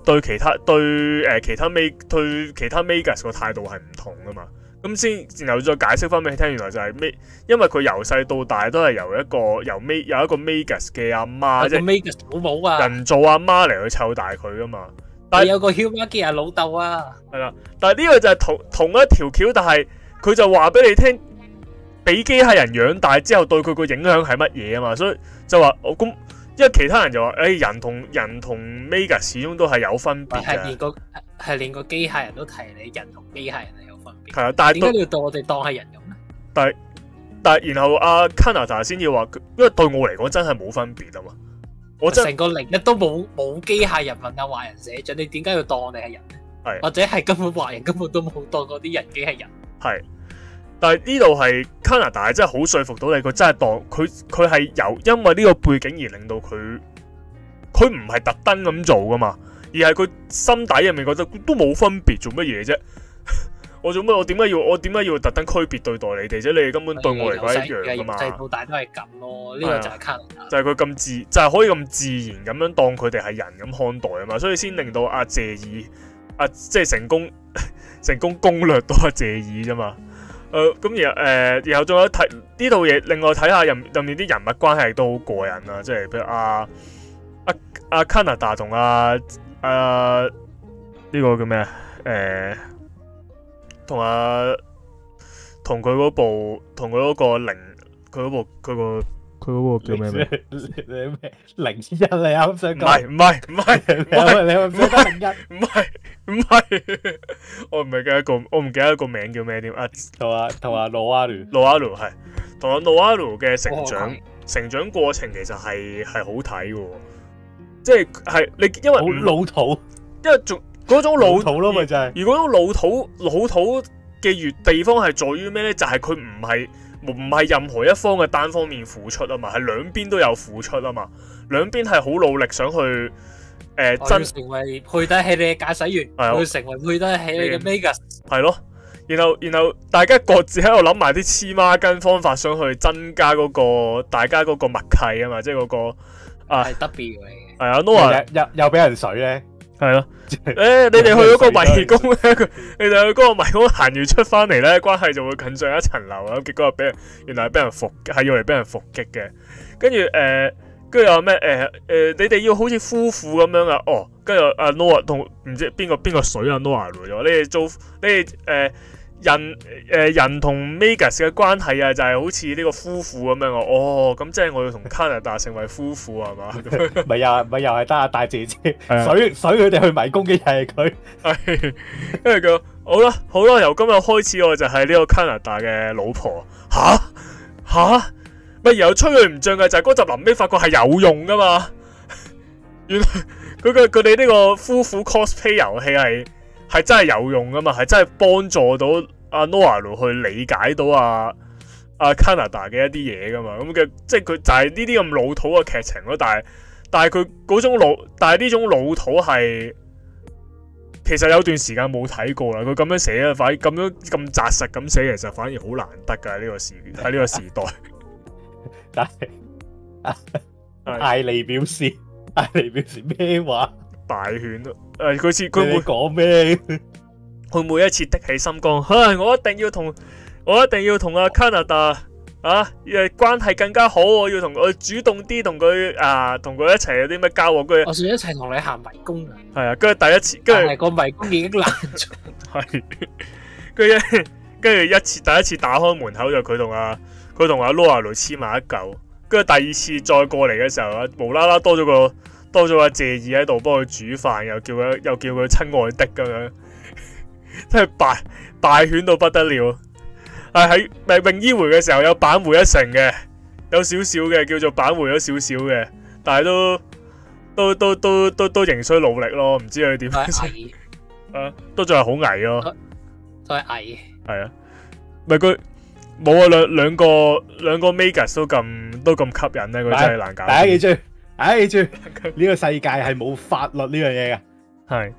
對其他對誒、呃、其他 Mag 對其他 Magus 個態度係唔同噶嘛。咁先，然後再解釋翻俾你聽，原來就係咩？因為佢由細到大都係由一個由 Mag 有一個 Magus 嘅阿媽，即係 Magus 老母啊， 人造阿媽嚟去湊大佢噶嘛。但係有個 Humagi 係老豆啊， 係啦。但係呢個就係同同一條橋，但係佢就話俾你聽，俾機械人養大之後對佢個影響係乜嘢啊嘛。所以就話我咁，因為其他人就話，誒、欸、人同人同 Magus 始終都係有分別嘅。 係連個係連個機械人都提你人同機械人係有分別。 係啊，但係點解你要當我哋當係人咁咧？ 但係但係然後阿 Canada 先要話，因為對我嚟講真係冇分別啊嘛。我真成個零一都冇冇機械人問阿壞人社長，你點解要當我哋係人咧？ 係或者係根本壞人根本都冇當嗰啲人機係人。 係，但係呢度係 Canada 係真係好說服到你，佢真係當佢佢係由因為呢個背景而令到佢，佢唔係特登咁做噶嘛，而係佢心底入面覺得都冇分別，做乜嘢啫？我做乜？我點解要我點解要特登區別對待你哋啫？你哋根本對我嚟講一樣噶嘛。 由細到大都係咁咯，呢、這個就係 Canada。就係佢咁自，就係、是、可以咁自然咁樣當佢哋係人咁看待啊嘛，所以先令到阿謝爾阿即係成功成功攻略到阿謝爾啫嘛。誒、呃，咁然後誒、呃，然後仲有睇呢套嘢，另外睇下入入面啲人物關係都好過癮啊！即係譬如阿阿阿 Canada 同阿阿呢個叫咩啊？誒、呃。同阿同佢嗰部同佢嗰個零佢嗰部佢個佢嗰個叫咩名？ 你咩零一你啱想講？ 唔係唔係唔係， 你你唔記得零一？ 唔係唔係，我唔係記得個我唔記得個名叫咩添啊？ 同阿同阿羅阿魯羅阿魯係同阿羅阿魯嘅成長成長過程其實係係好睇嘅，即係係你因為好老土， 因為仲。嗰種老， 老土咯，咪就係。 如果種老土老土嘅越地方係在於咩咧？就係佢唔係唔係任何一方嘅單方面付出啊嘛，係兩邊都有付出啊嘛，兩邊係好努力想去誒、呃、真成為配得起你嘅駕駛員，要成為配得起你嘅 Magus。 係咯，然後然後大家各自喺度諗埋啲黐孖筋方法，想去增加嗰、個大家嗰個默契啊嘛，即係嗰個啊係 W 嚟嘅。 係啊 ，Noah 又又俾人水咧。 係咯，誒、欸，你哋去嗰個迷宮咧，你哋去嗰個迷宮行完出翻嚟咧，關係就會近上一層樓啊！結果又俾人，原來係俾人伏，係要嚟俾人伏擊嘅。跟住誒，跟住又咩？誒、呃、誒、呃，你哋要好似夫婦咁樣啊？哦，跟住阿 Noah 同唔知邊個邊個水啊 Noah 嚟咗，你哋做你哋誒。呃人誒、呃、人同 Magus 嘅關係啊，就係、是、好似呢個夫婦咁樣啊！哦，咁即係我要同 Canada 成為夫婦係嘛？ 咪又咪又係得阿大姐姐水水佢哋去迷宮嘅又係佢， 係跟住佢好啦好啦，由今日開始我就係呢個 Canada 嘅老婆。吓吓咪然後吹佢唔脹嘅就係嗰集臨尾發覺係有用噶嘛？原來佢嘅佢哋呢個夫婦 cosplay 遊戲係。係真係有用噶嘛？係真係幫助到阿 Noah 去理解到阿阿 Canada 嘅一啲嘢噶嘛？咁嘅即係佢就係呢啲咁老土嘅劇情咯。但係但係佢嗰種老，但係呢種老土係其實有段時間冇睇過啦。佢咁樣寫啊，反而咁樣咁紮實咁寫，其實反而好難得噶呢個時喺呢個時代。 但係艾利表示，艾利表示咩話？ 敗犬咯，誒佢似佢會講咩？ 佢每一次的起心肝，唉，我一定要同我一定要同阿 Canada 啊，誒關係更加好，我要同佢主動啲，同佢啊，同佢一齊有啲咩交往。跟住我想一齊同你行迷宮啊！ 係啊，跟住第一次，跟住個迷宮已經爛咗。 係，跟住跟住一次第一次打開門口就佢同阿佢同阿 Noah 黐埋一嚿，跟住第二次再過嚟嘅時候啊，無啦啦多咗個。多咗阿謝爾喺度幫佢煮飯，又叫佢又叫佢親愛的咁樣，真係敗敗犬到不得了。係喺泳衣回嘅時候有扳回一城嘅，有少少嘅叫做扳回咗少少嘅，但係都都都都都都仍需努力咯。唔知佢點樣啊？都仲係好矮咯， 都係矮。 係啊，咪佢冇啊兩兩個兩個 Magus 都咁都咁吸引咧，佢真係難搞。 大家記住。唉，記住呢個世界係冇法律呢樣嘢嘅， 係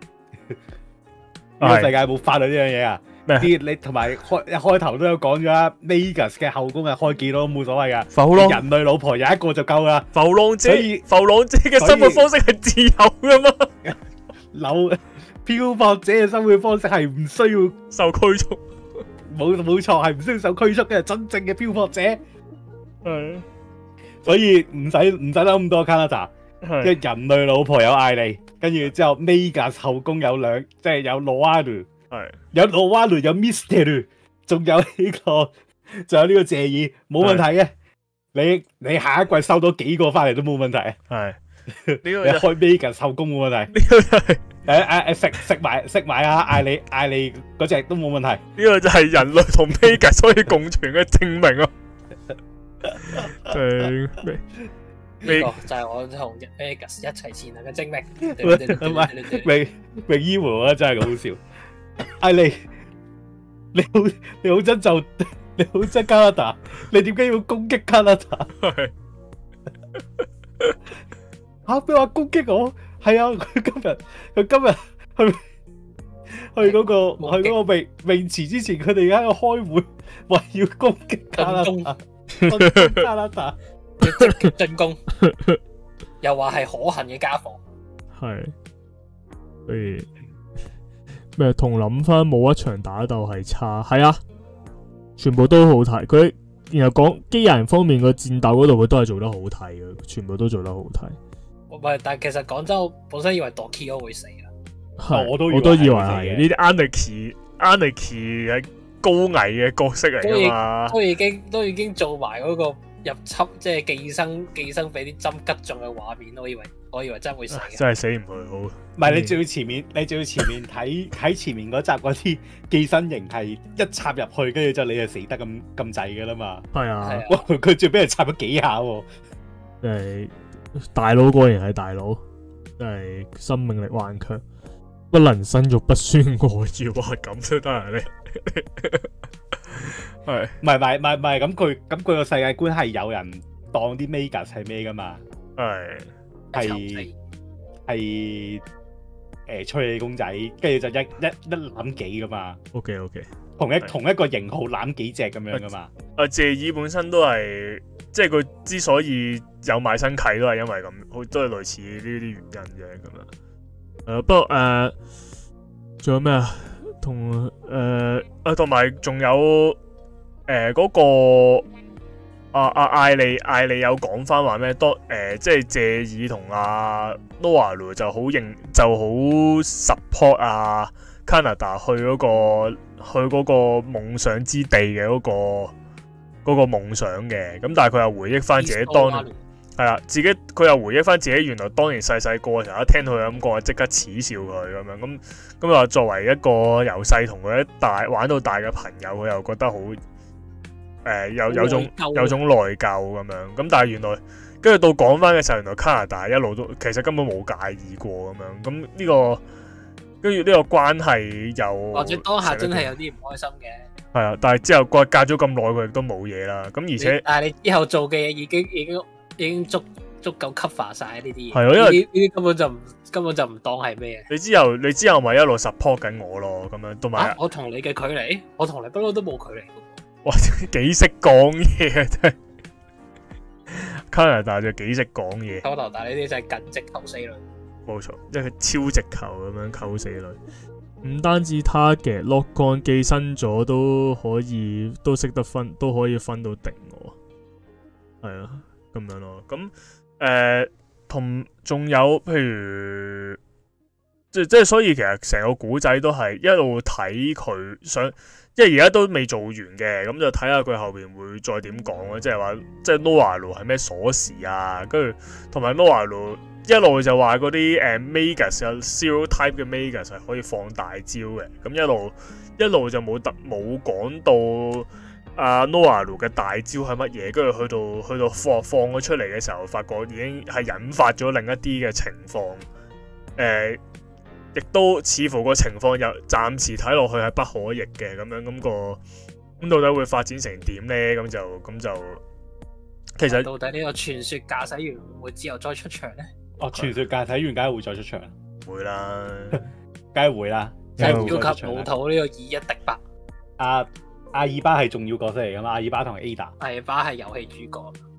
呢個世界冇法律呢樣嘢啊！ 咩？ 啲你同埋開一開頭都有講咗啦 ，Magus 嘅後宮係開幾多都冇所謂噶， 浮浪人類老婆有一個就夠啦。 浮浪姐，浮浪姐嘅生活方式係自由噶嘛？ 扭漂泊者嘅生活方式係唔需要受拘束， 冇冇錯，係唔需要受拘束嘅，真正嘅漂泊者。 係所以唔使唔使諗咁多 Canada， 即係係人類老婆有艾莉，跟住之後 Megas 後宮有兩，即係有 Noaru， 係有 Noaru 有 Mystery， 仲有呢、這個，仲有呢個謝爾，冇問題嘅。你你下一季收到幾個翻嚟都冇問題。 係呢你個就開 Megas 後宮冇問題。 呢個就係誒誒誒食食埋食埋啊艾莉艾莉嗰隻都冇問題。 呢個就係人類同 Megas 可以共存嘅證明啊！就係呢個就係我同 Vegas 一齊前行嘅證明。 唔係明明醫護啊，真係好笑。艾莉，你好你好憎就你好憎加拿大，你點解要攻擊加拿大？ 係吓邊話攻擊我？係啊，佢今日佢今日去去嗰個去嗰個泳泳池之前，佢哋而家喺度開會，話要攻擊加拿大，攻擊加拿大。 要積極進攻，又話係可恨嘅家伙。 係，所以咩同諗翻冇一場打鬥係差，係啊，全部都好睇。佢然後講機械人方面個戰鬥嗰度，佢都係做得好睇嘅，全部都做得好睇。 唔係，但係其實講真，我本身以為 Dokio 會死啊。 係， 我都我都以為係係呢啲 Aniki Aniki 係高危嘅角色嚟噶嘛， 都已經都已經做埋嗰個入侵，即係寄生寄生俾啲針吉中嘅畫面，我以為我以為真會死嘅。 真係死唔去好。 唔係你仲要前面，你仲要前面睇睇前面嗰集嗰啲寄生型係一插入去，跟住就你就死得咁咁滯噶啦嘛。 係啊係，啊哇！佢仲俾人插咗幾下喎。 即係大佬果然係大佬，真係生命力頑強，不能生育不宣我要話咁都得啊！你係唔係唔係唔係唔係咁佢咁佢個世界觀係有人當啲 Megas 係咩噶嘛？ 係係係誒吹氣公仔，跟住就一一一攬幾噶嘛。 OK OK。 同一係同一個型號攬幾隻咁樣噶嘛。 啊謝爾本身都係，即係佢之所以有買新契都係因為咁，好都係類似呢啲原因嘅咁樣。誒不過誒，仲有咩啊？同誒啊，同埋仲有誒嗰個啊啊艾莉艾莉有講翻話咩？多誒即係謝爾同阿 Noaru 就好認就好 support 啊 Canada 去嗰個去嗰個夢想之地嘅嗰個嗰個夢想嘅。咁但係佢又回憶翻自己當年係啦，自己佢又回憶翻自己原來當年細細個嘅時候，一聽到佢咁講，即刻恥笑佢咁樣。咁咁啊，作為一個由細同佢一大玩到大嘅朋友，佢又覺得好誒、呃、有有種有種內疚咁樣。咁但係原來跟住到講翻嘅時候，原來加拿大一路都其實根本冇介意過咁樣。咁呢、呢個跟住呢個關係又或者當下真係有啲唔開心嘅。 係啊，但係之後隔隔咗咁耐，佢亦都冇嘢啦。咁而且但係你之後做嘅嘢已經已經已經足足夠 cover 晒呢啲嘢。 係咯，因為呢啲呢啲根本就唔根本就唔當係咩。 你之後你之後咪一路 support 緊我咯，咁樣同埋、 啊、我同你嘅距離，我同你不嬲都冇距離。 哇，幾識講嘢啊！真係加拿大就幾識講嘢。 加拿大呢啲就係緊直頭四女。 冇錯，因為佢超直球咁樣扣死女，唔單止 target lock on 寄生咗都可以，都識得分，都可以分到定我。係啊，咁樣咯。咁誒，同、呃、仲有譬如，即即係所以其實成個古仔都係一路睇佢想，因為而家都未做完嘅，咁就睇下佢後邊會再點講啊。即係話，即係 Noaru 係咩鎖匙啊，跟住同埋 Noaru。一路就話嗰啲誒 Megas 有 Zero Type 嘅 Megas 係可以放大招嘅，咁一路一路就冇特冇講到阿 Noaru 嘅大招係乜嘢，跟住去到去到放放咗出嚟嘅時候，發覺已經係引發咗另一啲嘅情況，誒、呃，亦都似乎個情況又暫時睇落去係不可逆嘅咁樣，咁、那個咁到底會發展成點咧？咁就咁就其實到底呢個傳說駕駛員會唔會之後再出場咧？ 哦，傳說駕駛員梗係會再出場， 會啦， 梗係會啦， 即係超級老土呢個以一敵百。 阿阿爾巴係重要角色嚟噶嘛？阿爾巴同 Ada， 阿爾巴係遊戲主角。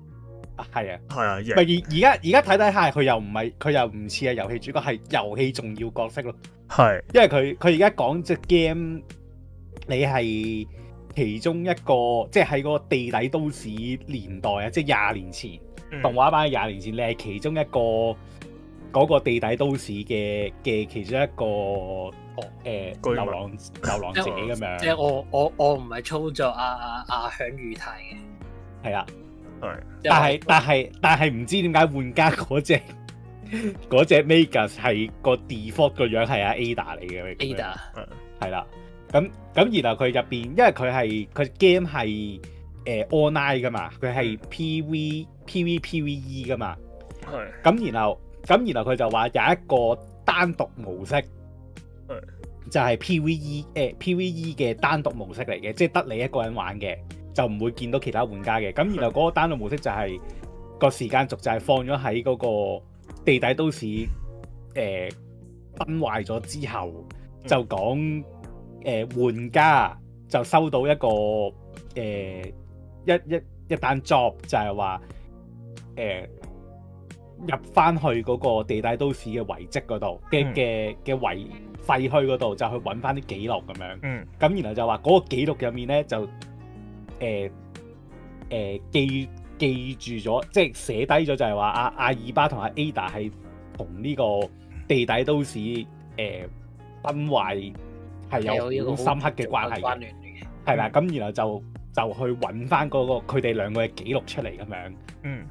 係啊， 係啊， 唔係而而家而家睇睇下，佢又唔係佢又唔似係遊戲主角，係遊戲重要角色咯。 係， 因為佢佢而家講隻 game，你係其中一個，即係喺嗰個地底都市年代啊，即係廿年前、 嗯、 動畫版廿年前，你係其中一個嗰個地底都市嘅嘅其中一個誒、呃、流浪流浪者咁樣。 即係我我我唔係操作阿阿阿響宇太嘅， 係啊， 係。 但係但係但係唔知點解玩家嗰隻嗰隻 Magus 係個 default 個樣係阿 Ada 嚟嘅 Ada 係啦。咁咁然後佢入邊，因為佢係佢 game 係誒 online 噶嘛，佢係 P V P V P V E 噶嘛。 係。 咁然後咁然後佢就話有一個單獨模式，就係 P V E 誒 P V E 嘅單獨模式嚟嘅，即係得你一個人玩嘅，就唔會見到其他玩家嘅。咁然後嗰個單獨模式就係、是、個時間軸就係放咗喺嗰個地底都市誒、呃、崩壞咗之後，就講誒、呃、玩家就收到一個誒、呃、一一一單 job，就係話誒入翻去嗰個地底都市嘅遺跡嗰度嘅嘅嘅遺廢墟嗰度，就去揾翻啲記錄咁樣。 嗯。咁然後就話嗰個記錄入面咧就誒誒、呃呃、記記住咗，即係寫低咗就係話阿阿爾巴同阿 Ada 係同呢個地底都市誒、呃、崩壞係有好深刻嘅關係嘅。係啦，咁然後就就去揾翻嗰個佢哋兩個嘅記錄出嚟咁樣。 嗯。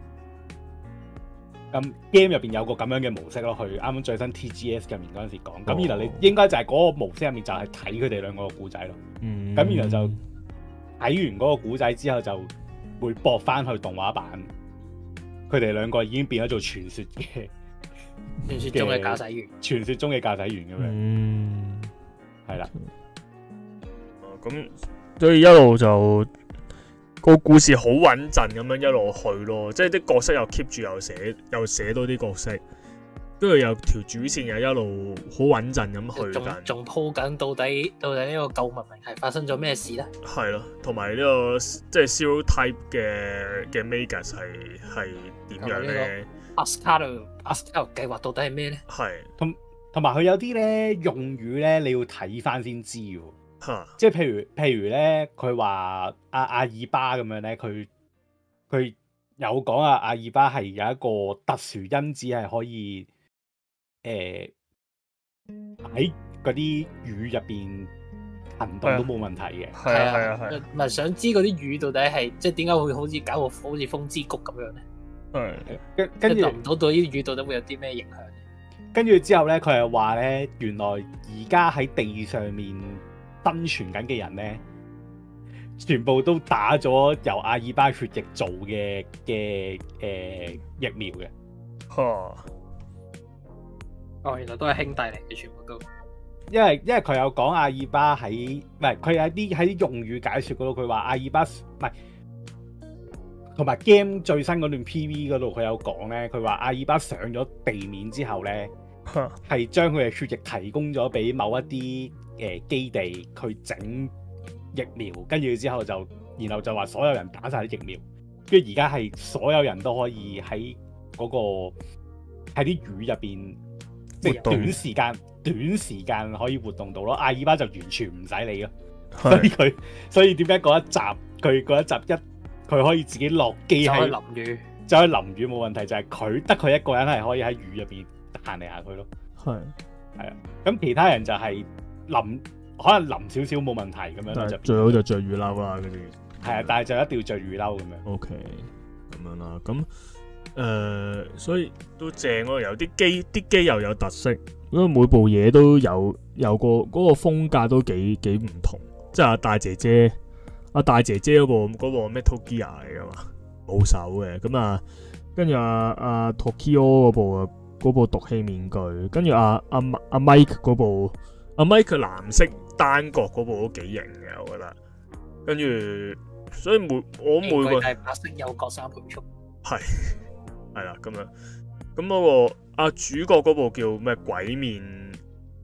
咁 game 入邊有個咁樣嘅模式咯，佢啱啱最新 T G S 入面嗰陣時講，咁、哦、然後你應該就係嗰個模式入面就係睇佢哋兩個嘅故仔咯。嗯。咁然後就睇完嗰個故仔之後，就會駁翻去動畫版，佢哋兩個已經變咗做傳說嘅傳說中嘅駕駛員， 傳說中嘅駕駛員咁樣。嗯。係啦。 咁所以一路就。個故事好穩陣咁樣一路去咯，即係啲角色又 keep 住又寫又寫到啲角色，跟住有條主線又一路好穩陣咁去緊， 仲鋪緊到底到底呢個舊文明係發生咗咩事咧？ 係咯，同埋呢個即係 Zero Type 嘅嘅 Magus 係係點樣咧 ？Ascaro Ascaro 計劃到底係咩咧？ 係同同埋佢有啲咧用語咧，你要睇翻先知喎。即係譬如譬如咧，佢話阿阿爾巴咁樣咧，佢佢有講啊，阿爾巴係有一個特殊因子係可以誒喺嗰啲魚入邊行動都冇問題嘅。 係啊係啊係。唔係想知嗰啲魚到底係即係點解會好似搞個好似風之谷咁樣咧？係跟跟住唔到到啲魚到底會有啲咩影響？ 跟住之後咧，佢係話咧，原來而家喺地上面生存緊嘅人咧，全部都打咗由阿爾巴血液做嘅嘅誒疫苗嘅。 哦，哦，原來都係兄弟嚟嘅，全部都。 因為因為佢有講阿爾巴喺唔係佢喺啲喺啲用語解說嗰度，佢話阿爾巴唔係同埋 game 最新嗰段 P V 嗰度，佢有講咧，佢話阿爾巴上咗地面之後咧，係將佢嘅血液提供咗俾某一啲誒基地去整疫苗，跟住之後就，然後就話所有人打晒啲疫苗，跟住而家係所有人都可以喺嗰、嗰個喺啲魚入邊，即係短時間短時間可以活動到咯。阿爾巴就完全唔使理咯，所以佢所以點解嗰一集佢嗰一集一佢可以自己落機喺淋魚， 就去淋魚冇問題，就係佢得佢一個人係可以喺魚入邊行嚟行去咯。係係啊，咁其他人就係淋。可能淋少少冇問題咁樣，就最好就着雨褸啦，跟住係啊，但係就一定要着雨褸咁樣。 OK，咁樣啦，咁誒、呃，所以都正咯。有啲機，啲機又有特色，因為每部嘢都有有個嗰、嗰個風格都幾幾唔同。即係阿大姐姐，阿大姐姐嗰部嗰部 Metal Gear 嚟噶嘛，冇手嘅。咁啊，跟住阿阿 Tokyo 嗰部啊，嗰部毒氣面具，跟住阿阿阿 Mike 嗰部。阿 Mike 藍色單角嗰部都幾型嘅，我覺得。跟住，所以每我每個係白色有角三倍速， 係係啦咁樣。咁嗰個阿主角嗰部叫咩鬼面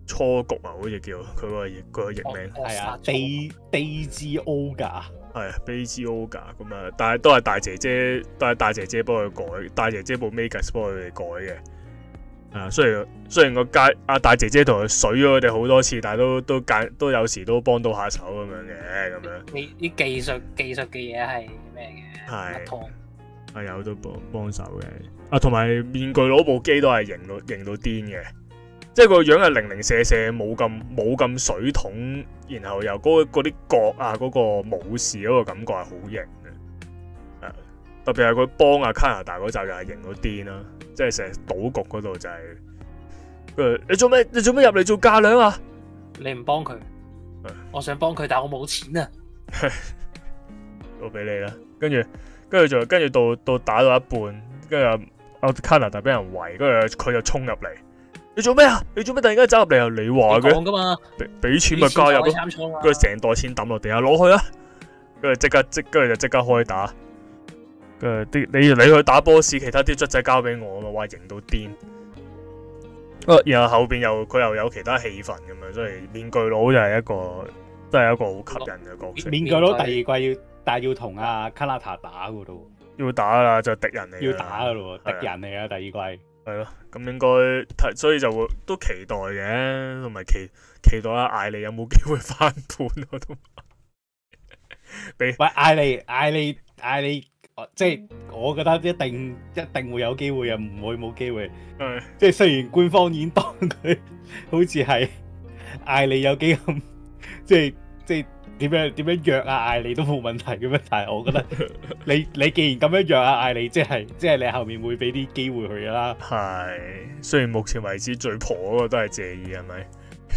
初局啊，好似叫佢個譯佢個譯名係啊，地地之 Oga 係啊 Base Oga 咁啊，但係都係大姐姐，都係大姐姐幫佢改，大姐姐部 Magus 幫佢哋改嘅。啊，雖然雖然個街阿大姐姐同佢水咗佢哋好多次，但係都都間都有時都幫到下手咁樣嘅，咁樣。 啲啲技術技術嘅嘢係咩嘅？ 係一湯係有都幫幫手嘅。啊，同埋面具佬部機都係型到型到癲嘅，即係個樣係零零舍舍，冇咁冇咁水桶，然後又嗰嗰啲角啊，嗰、嗰個武士嗰個感覺係好型嘅。啊，特別係佢幫阿加拿大嗰集又係型到癲啦。即係成日賭局嗰度就係、是，誒你做咩？你做咩入嚟做嫁娘啊？ 你唔幫佢，我想幫佢，但我冇錢啊！ 我俾你啦，跟住跟住就跟住到到打到一半，跟住阿加拿大俾人圍，跟住佢就衝入嚟，你做咩啊？你做咩突然間走入嚟啊？你話嘅， 噶嘛？ 俾俾錢咪加入咯，跟住成袋錢抌落地下攞去啦，跟住即刻即跟住就即刻開打。誒啲你你去打 boss， 其他啲卒仔交俾我啊嘛，哇型到癲！啊，然後後邊又佢又有其他氣氛咁樣，所以面具佬就係一個真係一個好吸引嘅角色。 面具佬第二季要但係要同阿卡納塔打噶咯， 要打啦就敵人嚟， 要打噶咯，敵人嚟啊！第二季係咯，咁應該睇，所以就會都期待嘅，同埋期期待阿艾利有冇機會翻盤我都。俾喂艾利艾利艾利。即係我覺得一定一定會有機會啊，唔會冇機會。 係即係雖然官方已經當佢好似係艾利有幾咁，即係即係點樣點樣約啊艾利都冇問題嘅咩？但係我覺得你你既然咁樣約啊艾利，即係即係你後面會俾啲機會佢噶啦。 係，雖然目前為止最婆嗰個都係謝意係咪？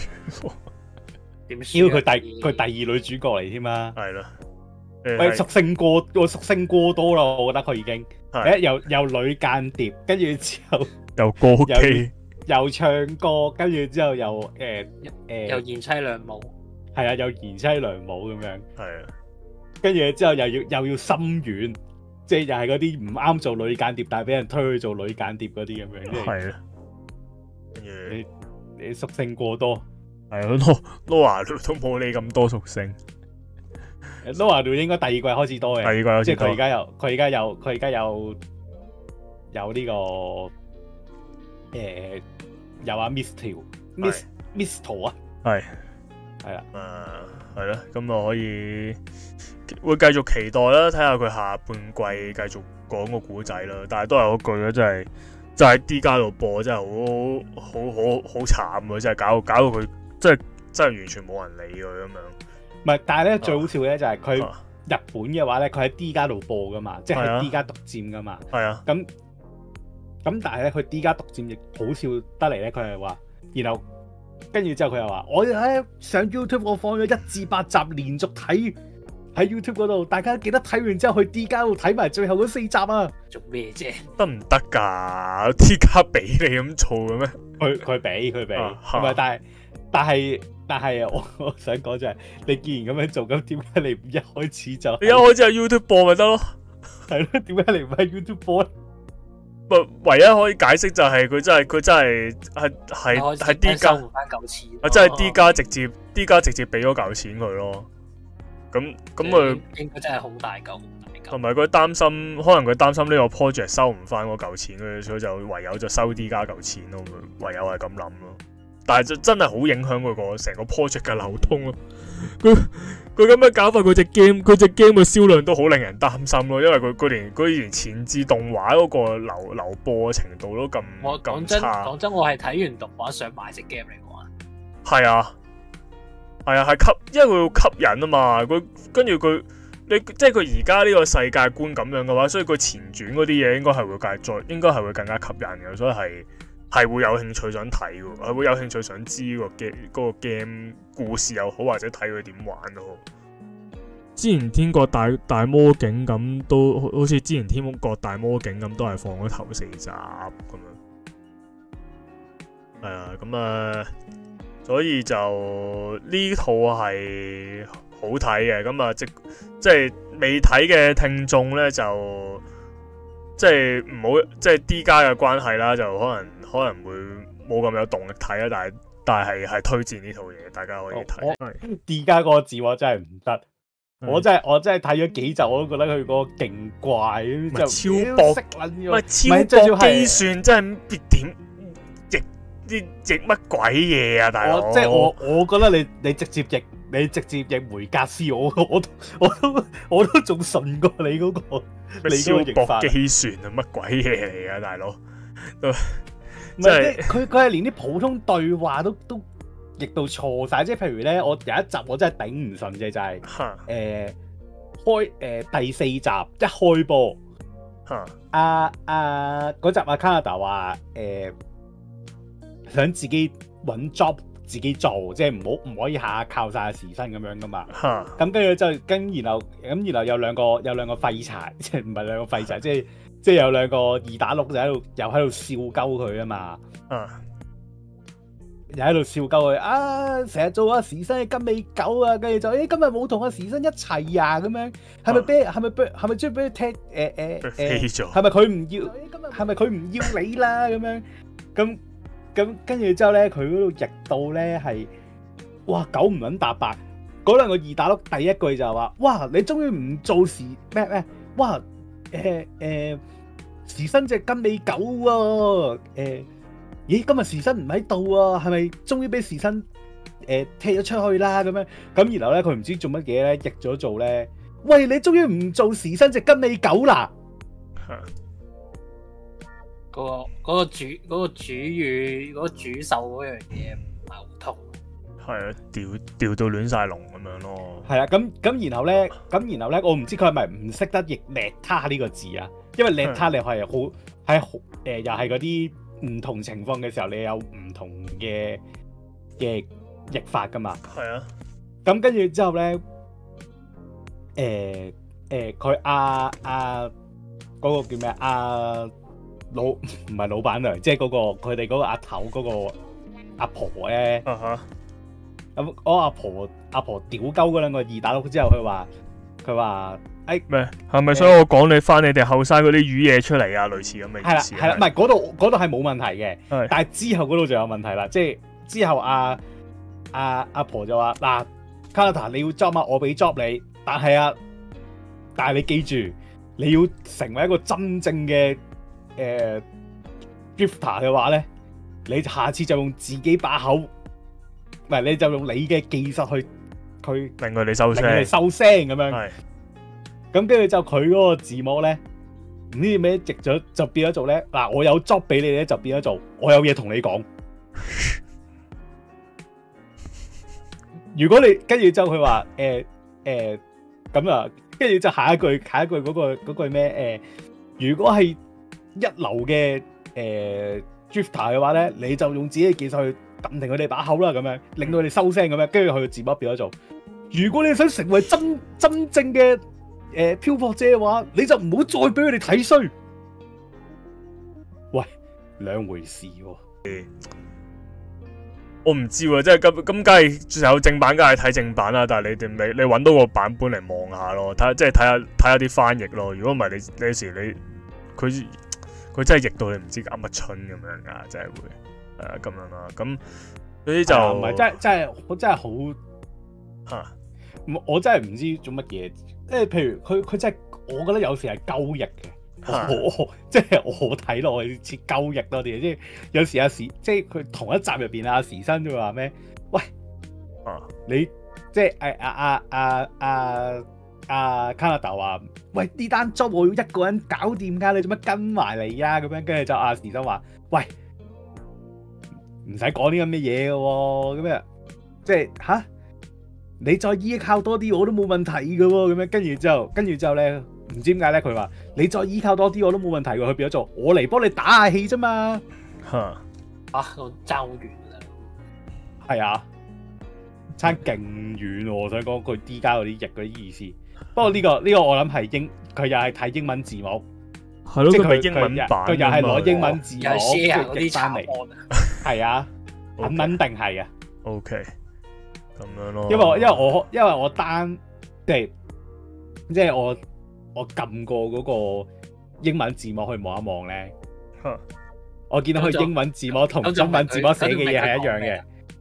點屌佢第佢第二女主角嚟添嘛？ 係咯。 喂，屬性過個屬性過多啦，我覺得佢已經，誒又又女間諜，跟住之後又歌姬， 又唱歌，跟住之後又誒誒又賢妻良母， 係啊，又賢妻良母咁樣， 係啊，跟住之後又要又要心軟，即係又係嗰啲唔啱做女間諜，但係俾人推去做女間諜嗰啲咁樣， 係啊，跟住你你屬性過多， 係啊，Noah 都冇你咁多屬性。 Noah 應該第二季開始多嘅， 第二季開始即係佢而家有佢而家有佢而家有有呢、這個誒、呃、有啊 Mistel，Miss Mistel 啊， 係係啦， 誒係咯，咁啊可以會繼續期待啦，睇下佢下半季繼續講個古仔啦。但係都係嗰句啦，真係真係 D 加度播真係好好好好慘啊！真係搞搞到佢真係真係完全冇人理佢咁樣。 唔係，但係咧最好笑嘅咧就係佢日本嘅話咧，佢喺 D 加度播噶嘛，即係喺 D 加獨佔噶嘛。 係啊。咁咁但係咧，佢 D 加獨佔亦好笑得嚟咧，佢係話，然後跟住之後佢又話，我喺上 YouTube 我放咗一至八集連續睇喺 YouTube 嗰度，大家記得睇完之後去 D 加度睇埋最後嗰四集啊！ 做咩啫？ 得唔得㗎 ？D 加俾你咁做嘅咩？ 佢佢俾佢俾，唔係，但係但係。但係我我想講就係，你既然咁樣做，咁點解你唔一開始就？ 你一開始喺 YouTube 播咪得咯？ 係咯，點解你唔喺 YouTube 播咧？ 唯一可以解釋就係佢真係佢真係係係係 D 加收唔翻嚿錢， 啊！真係 D 加直接 D 加直接俾咗嚿錢佢咯。咁咁佢應該真係好大嚿， 同埋佢擔心，可能佢擔心呢個 project 收唔翻嗰嚿錢，佢所以就唯有就收 D 加嚿錢咯。唯有係咁諗咯。但係就真係好影響佢個成個 project 嘅流通咯。佢佢咁樣搞法，佢隻 game 佢隻 game 嘅銷量都好令人擔心咯。因為佢佢連佢連前置動畫嗰個流流播嘅程度都咁我講真講真，我係睇完動畫想買隻 game 嚟玩。係啊，係啊，係吸，因為佢要吸引啊嘛。佢跟住佢你即係佢而家呢個世界觀咁樣嘅話，所以佢前傳嗰啲嘢應該係會繼續，應該係會更加吸引嘅。所以係。係會有興趣想睇嘅，係會有興趣想知個 game 嗰個 game 故事又好，或者睇佢點玩都好。之前天國大大魔境咁都好似之前天國大魔境咁，都係放咗頭四集咁樣。係啊，咁啊，所以就呢套係好睇嘅。咁啊，即即係未睇嘅聽眾咧，就即係唔好即係 D 加嘅關係啦，就可能。可能會冇咁有動力睇啊，但係但係係推薦呢套嘢，大家可以睇。 係 D 家嗰個字我真係唔得，我真係我真係睇咗幾集，我都覺得佢嗰個勁怪，就超薄， 唔係超薄機算，真係點譯啲譯乜鬼嘢啊，大佬！ 即係我我覺得你你直接譯你直接譯梅格斯，我我我都我都仲順過你嗰個你嗰個譯法。 超薄機算啊，乜鬼嘢嚟啊，大佬！ 唔係佢佢係連啲普通對話都都譯到錯晒，即係譬如咧，我有一集我真係頂唔順嘅就係、是、誒、呃、開誒、呃、第四集一開波，阿阿嗰集阿卡納達話誒想自己揾 job 自己做，即係唔好唔可以下下靠晒時薪咁樣噶嘛。咁跟住就跟然後咁然後有兩個有兩個廢柴，即係唔係兩個廢柴，即係。即係有兩個二打六就喺度，又喺度笑鳩佢啊嘛， 啊， 又喺度笑鳩佢啊！成日做阿時薪金尾狗啊，跟住就誒、欸、今日冇同阿時薪一齊啊，咁樣係咪俾係咪俾係咪中意俾佢踢誒誒誒？係咪佢唔要？係咪佢唔要你啦？咁樣咁咁跟住之後咧，佢嗰度譯到咧係哇九唔撚搭八，嗰兩個二打六第一句就係話哇你終於唔做時咩咩哇！誒誒、呃呃，時薪隻金尾狗喎、啊，誒、呃，咦，今日時薪唔喺度啊，係咪終於俾時薪誒、呃、踢咗出去啦？咁樣，咁然後咧，佢唔知做乜嘢咧，譯咗做咧，喂，你終於唔做時薪隻金尾狗啦！ 嗰、那個嗰、那個主嗰、那個主語嗰、那個主獸嗰樣嘢唔係好通。 係啊，調調到亂晒龍咁樣咯。 係啊，咁咁然後咧，咁然後咧，我唔知佢係咪唔識得譯叻他呢個字啊？因為叻他你係好喺好誒，又係嗰啲唔同情況嘅時候，你有唔同嘅嘅譯法噶嘛。 係啊。 咁跟住之後咧，誒誒，佢阿阿嗰個叫咩啊？老唔係老闆娘，即係嗰個佢哋嗰個阿頭嗰個阿婆咧。 啊哈。 咁我阿婆阿婆屌鳩嗰兩個二打六之後，佢話佢話誒咩？係咪想我講你翻你哋後生嗰啲語嘢出嚟啊？類似咁嘅意思。 係啦係啦，唔係嗰度嗰度係冇問題嘅， 係但係之後嗰度就有問題啦。即係之後阿阿阿婆就話嗱，卡納塔你要 job 啊，我俾 job 你，但係啊，但係你記住，你要成為一個真正嘅誒 drifter 嘅話咧，你下次就用自己把口。唔係，你就用你嘅技術去去令佢哋收聲，令佢哋收聲咁樣。係。咁跟住就佢嗰個字幕咧，唔知咩直咗就變咗做咧。嗱，我有 job 俾你咧，就變咗做我有嘢同你講。如果你跟住之後佢話誒誒咁啊，跟住就下一句下一句嗰個嗰句咩誒？如果係一流嘅誒 drifter 嘅話咧，你就用自己嘅技術去揼停佢哋把口啦，咁樣令到佢哋收聲咁樣，跟住佢個字幕變咗做：如果你想成為真真正嘅誒漂泊者嘅話，你就唔好再俾佢哋睇衰。喂，兩回事喎、啊。 我唔知喎，即係咁咁，梗係有正版，梗係睇正版啦。但係你哋你你揾到個版本嚟望下咯，睇即係睇下睇下啲翻譯咯。如果唔係你你有時你佢佢真係譯到你唔知噏乜春咁樣噶，真係會。誒咁樣啦，咁嗰啲就唔係真係真係我真係好嚇，我真係唔知做乜嘢。即係譬如佢佢真係，我覺得有時係鳩譯嘅，我即係我睇落去似鳩譯多啲。即係有時阿時即係佢同一集入邊阿時新都會話咩？喂，啊你即係誒阿阿阿阿阿卡納達話：喂呢單 job 我要一個人搞掂㗎，你做乜跟埋嚟啊？咁樣跟住就阿時新話：喂。唔使講啲咁嘅嘢嘅喎，咁樣即係吓，你再依靠多啲我都冇問題嘅喎，咁樣跟住之後，跟住之後咧，唔知點解咧？佢話你再依靠多啲我都冇問題嘅，佢變咗做我嚟幫你打下氣啫嘛。嚇啊，我爭好遠啊！係啊，差勁遠喎！我想講佢 D 加嗰啲譯嗰啲意思。不過呢個呢個我諗係英，佢又係睇英文字幕。係咯，即係佢英文版，佢又係攞英文字幕即係譯翻嚟。係啊，肯肯定係啊。O K，咁樣咯。因為因為我因為我單即係即係我我撳過嗰個英文字幕去望一望咧，我見到佢英文字幕同中文字幕寫嘅嘢係一樣嘅。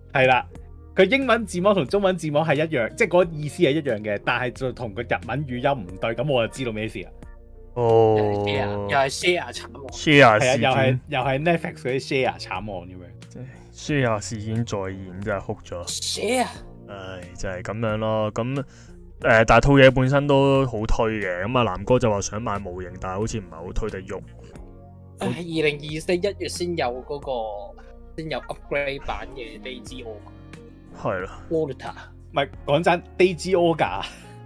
係啦，佢英文字幕同中文字幕係一樣，即係嗰意思係一樣嘅，但係就同個日文語音唔對，咁我就知道咩事啦。 哦又係 share 慘喎。 ，share 係啊， 事又係件又係 Netflix 嗰啲 share 慘案咁樣。 ，share 事件再現真係哭咗。 share 唉，就係咁樣咯。咁誒、呃，但係套嘢本身都好推嘅。咁啊，南哥就話想買模型，但係好似唔係好推得喐。 二零二四一月先有嗰、個先有 upgrade 版嘅 DayZ 係啦， Water。 唔係講真，DayZ Oga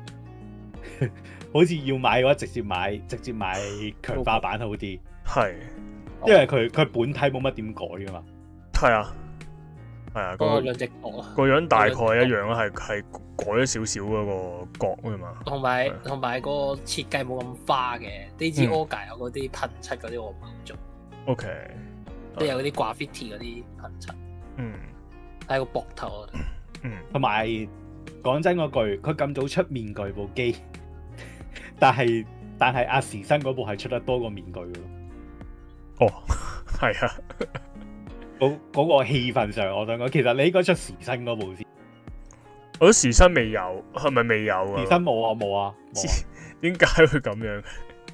好似要買嘅話，直接買直接買強化版好啲， 係因為佢佢本體冇乜點改噶嘛。 係啊，係啊，個嗰個兩隻角啊， 個樣大概一樣啦，係係改咗少少嗰個角啊嘛。 同埋係同埋個設計冇咁花嘅。DayZ 嗯 Oga 有嗰啲噴漆嗰啲我唔係好中， OK， 即係有嗰啲 graffiti 嗰啲噴漆嗯喺個膊頭啊。 嗯， 同埋講真嗰句，佢咁早出面具部機，但係但係阿時新嗰部係出得多過面具嘅咯。 哦，係啊， 嗰嗰個氣氛上，我想講，其實你應該出時新嗰部先。 我覺得時新未有，係咪未有啊？ 時新冇啊冇啊，冇啊點解會咁樣？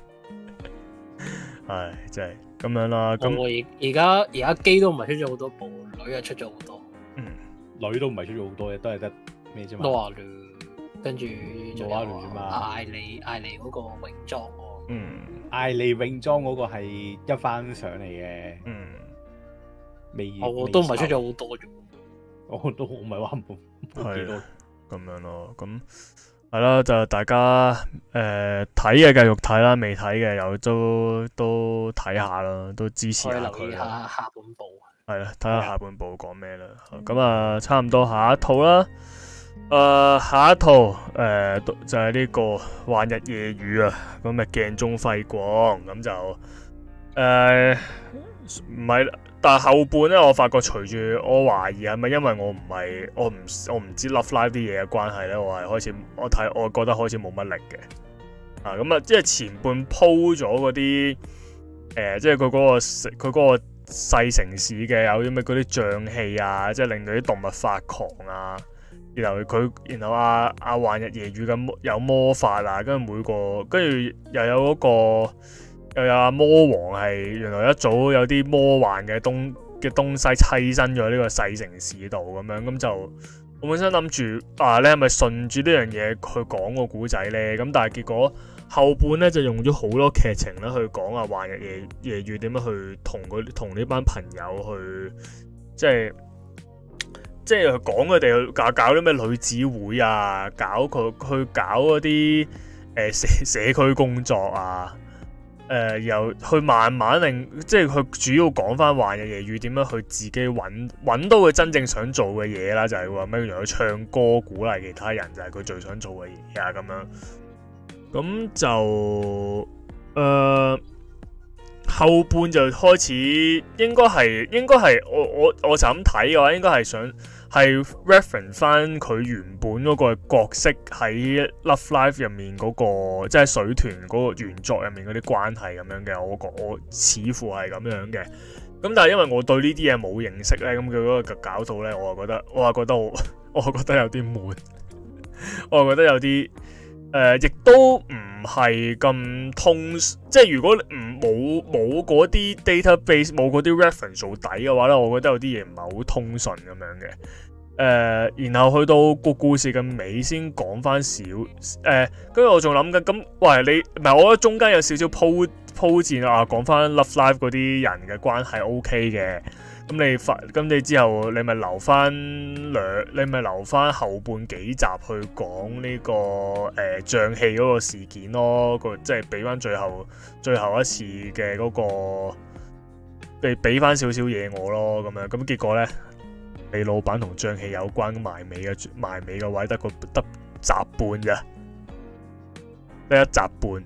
唉，真係咁樣啦。咁我而而家而家機都唔係出咗好多部，女又出咗好多。 嗯， 女都唔係出咗好多嘅，都係得咩啫嘛。 諾亞雷，跟住仲有諾亞雷啫嘛艾莉艾莉嗰個泳裝喎。 嗯艾莉泳裝嗰個係一番上嚟嘅， 嗯， 未我都唔係出咗好多啫。 我都唔係話冇冇幾多係。咁樣咯。咁係啦，就大家誒睇嘅繼續睇啦，未睇嘅又都都睇下啦，都支持下可以留意佢啦。 下下半部。 係啦，睇下下半部講咩啦。咁啊，差唔多下一套啦。誒、下一套誒、都就係、呢、個《幻日夜雨》啊，咁嘅鏡中輝光咁就誒唔係，但係後半咧，我發覺隨住我懷疑係咪因為我唔係我唔我唔知 Love Live 啲嘢嘅關係咧，我係開始我睇我覺得開始冇乜力嘅啊。咁啊，即係前半鋪咗嗰啲誒，即係佢嗰個佢嗰個細城市嘅有啲咩嗰啲瘴氣啊，即係令到啲動物發狂啊。然後佢，然後阿阿幻日夜雨咁有魔法啊，跟住每個，跟住又有嗰、個，又有阿魔王係原來一早有啲魔幻嘅東嘅東西棲身咗呢個細城市度咁樣，咁就我本身諗住啊，你係咪順住呢樣嘢去講個古仔咧？咁但係結果後半咧就用咗好多劇情咧去講啊幻日夜夜雨點樣去同佢同呢班朋友去即係。即係講佢哋搞搞啲咩女子會啊，搞佢去搞嗰啲誒社社區工作啊，誒、呃、又去慢慢令即係佢主要講翻幻日夜雨點樣去自己揾揾到佢真正想做嘅嘢啦，就係話咩原來唱歌鼓勵其他人就係佢最想做嘅嘢啊咁樣，咁就誒、呃、後半就開始應該係應該係我我我就咁睇嘅話，應該係想。係 reference 翻佢原本嗰個角色喺 Love Live 入面嗰、那個，即係水豚嗰個原作入面嗰啲關係咁樣嘅，我覺我似乎係咁樣嘅。咁但係因為我對呢啲嘢冇認識咧，咁佢嗰個搞到咧，我係覺得，我係覺得我，我係覺得有啲悶，我係覺得有啲誒、呃，亦都唔係咁通，即係如果唔冇冇嗰啲 database 冇嗰啲 reference 做底嘅話咧，我覺得有啲嘢唔係好通順咁樣嘅。誒、呃，然後去到個故事嘅尾先講翻少誒，跟住我仲諗緊，咁喂你唔係我覺得中間有少少鋪鋪墊啊，講翻 Love Live 嗰啲人嘅關係 OK 嘅。咁你發，咁你之後你咪留翻兩，你咪留翻後半幾集去講呢、這個誒瘴氣嗰個事件咯，個即係俾翻最後最後一次嘅嗰、那個，俾俾翻少少嘢我咯，咁樣咁結果咧，你老闆同瘴氣有關埋尾嘅埋尾嘅位得個得集半咋，得一集半，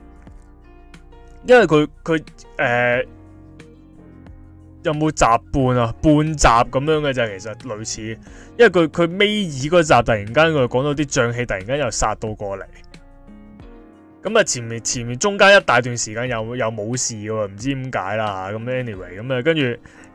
因為佢佢誒。有冇集半啊？半集咁樣嘅啫，其實類似，因為佢佢尾二嗰集突然間佢講到啲瘴氣，突然間又殺到過嚟，咁啊前面前面中間一大段時間又又冇事嘅喎，唔知點解啦嚇。咁 anyway 咁啊，跟住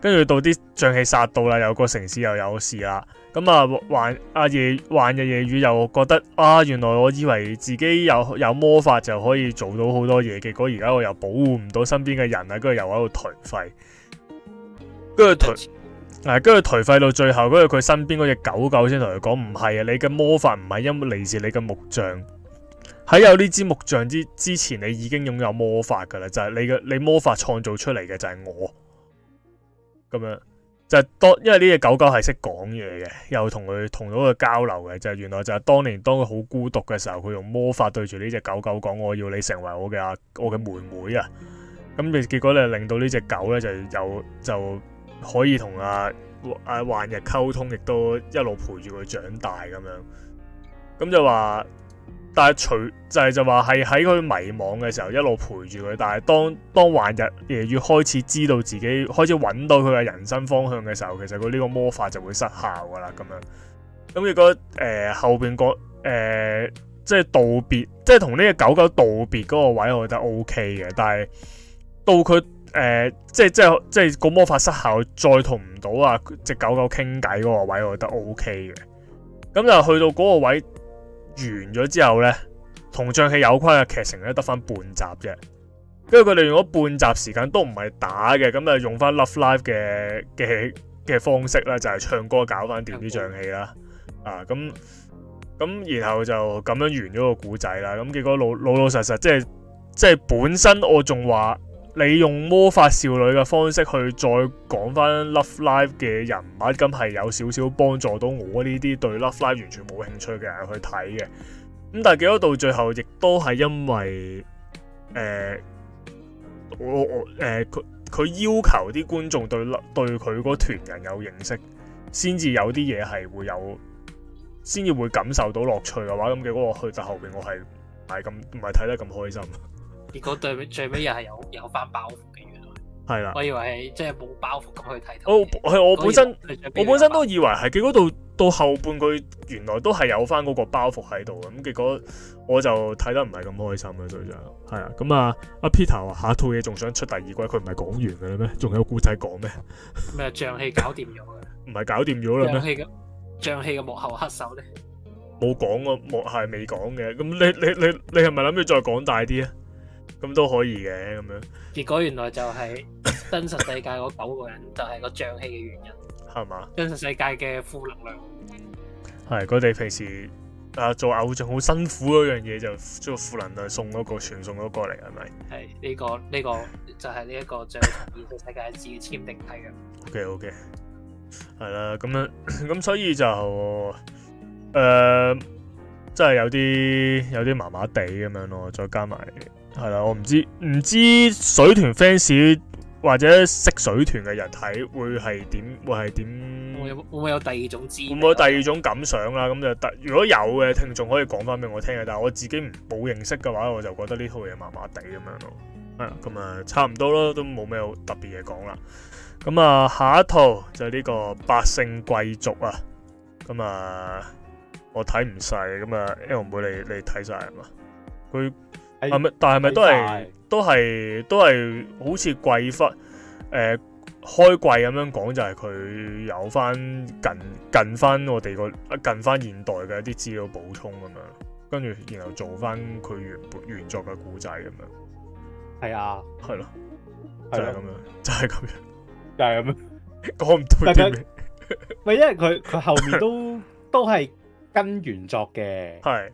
跟住到啲瘴氣殺到啦，有個城市又有事啦。咁啊，幻阿夜幻日夜雨又覺得啊，原來我以為自己有有魔法就可以做到好多嘢，結果而家我又保護唔到身邊嘅人啊，跟住又喺度頹廢，跟住頹。誒，跟住頹廢到最後，跟住佢身邊嗰隻狗狗先同佢講：唔係啊，你嘅魔法唔係因為嚟自你嘅木杖，喺有呢支木杖之之前，你已經擁有魔法噶啦，就係、是、你嘅你魔法創造出嚟嘅就係我，咁樣就係、是、當因為呢隻狗狗係識講嘢嘅，又同佢同到佢交流嘅，就係、是、原來就係當年當佢好孤獨嘅時候，佢用魔法對住呢隻狗狗講：我要你成為我嘅阿我嘅妹妹啊！咁你結果咧令到呢隻狗咧就有就。可以同阿阿幻日溝通，亦都一路陪住佢長大咁樣。咁就話，但係除就係、是、就話係喺佢迷惘嘅時候一路陪住佢。但係當當幻日夜月開始知道自己開始揾到佢嘅人生方向嘅時候，其實佢呢個魔法就會失效噶啦。咁樣咁結果誒、呃、後邊個誒即係道別，即係同呢隻狗狗道別嗰個位，我覺得 O K 嘅。但係到佢。誒、呃，即係即係即係個魔法失效，再同唔到啊隻狗狗傾偈嗰個位，我覺得 O K 嘅。咁就去到嗰個位完咗之後咧，同瘴氣有關嘅劇情咧得翻半集啫。跟住佢哋用咗半集時間都唔係打嘅，咁就用翻 Love Live 嘅嘅嘅方式啦，就係、是、唱歌搞翻掂啲瘴氣啦。啊，咁咁然後就咁樣完咗個故仔啦。咁結果老老老實實即係即係本身我仲話。你用魔法少女嘅方式去再講翻 Love Live 嘅人物，咁係有少少幫助到我呢啲對 Love Live 完全冇興趣嘅人去睇嘅。咁但係幾多到最後，亦都係因為誒、呃、我我誒佢佢要求啲觀眾對對佢嗰團人有認識，先至有啲嘢係會有，先至會感受到樂趣嘅話，咁嘅嗰個去到後邊，我係唔係咁唔係睇得咁開心。 結果對最尾又係有有翻包袱嘅，原來係啦。 我以為係即係冇包袱咁去睇。 我係我本身我本身都以為係，結果到到後半佢原來都係有翻嗰個包袱喺度，咁結果我就睇得唔係咁開心啦，所以就係啊。咁啊，阿 Peter 話下套嘢仲想出第二季，佢唔係講完嘅啦咩？仲有故仔講咩？ 咩瘴氣搞掂咗嘅？ 唔係搞掂咗啦咩？ 瘴氣嘅瘴氣嘅幕後黑手咧？ 冇講啊，幕係未講嘅。咁你你你你係咪諗住再講大啲啊？咁都可以嘅，咁樣。結果原來就係真實世界嗰九個人就係個瘴氣嘅原因，係嘛？真實世界嘅負能量係佢哋平時啊做偶像好辛苦嗰樣嘢，就將負能量送嗰、嗰個傳送咗過嚟，係咪？係呢、呢個呢、呢個就係呢一個最同現實世界自簽訂契約。 OK OK， 係啦，咁樣咁所以就誒。呃真係有啲有啲麻麻地咁樣咯，再加埋係啦，我唔知唔知水團 fans 或者識水團嘅人睇會係點，會係點？會會唔會有第二種知？ 會唔會有第二種感想啦？咁就得，如果有嘅聽眾可以講翻俾我聽嘅，但係我自己唔冇認識嘅話，我就覺得呢套嘢麻麻地咁樣咯。係啊，咁啊差唔多咯，都冇咩特別嘢講啦。咁啊，下一套就係呢個百姓貴族啊，咁啊。我睇唔晒咁啊 ，L 妹你你睇晒係嘛？佢係咪？但係咪都係都係都係好似貴忽誒開季咁樣講，就係佢有翻近近翻我哋個近翻現代嘅一啲資料補充咁樣，跟住然後做翻佢原原作嘅故仔咁樣。 係啊， 係咯，就係咁樣，就係咁樣， 就係咁樣， 講唔到啲咩？ 唔係因為佢佢後面都都係。跟原作嘅係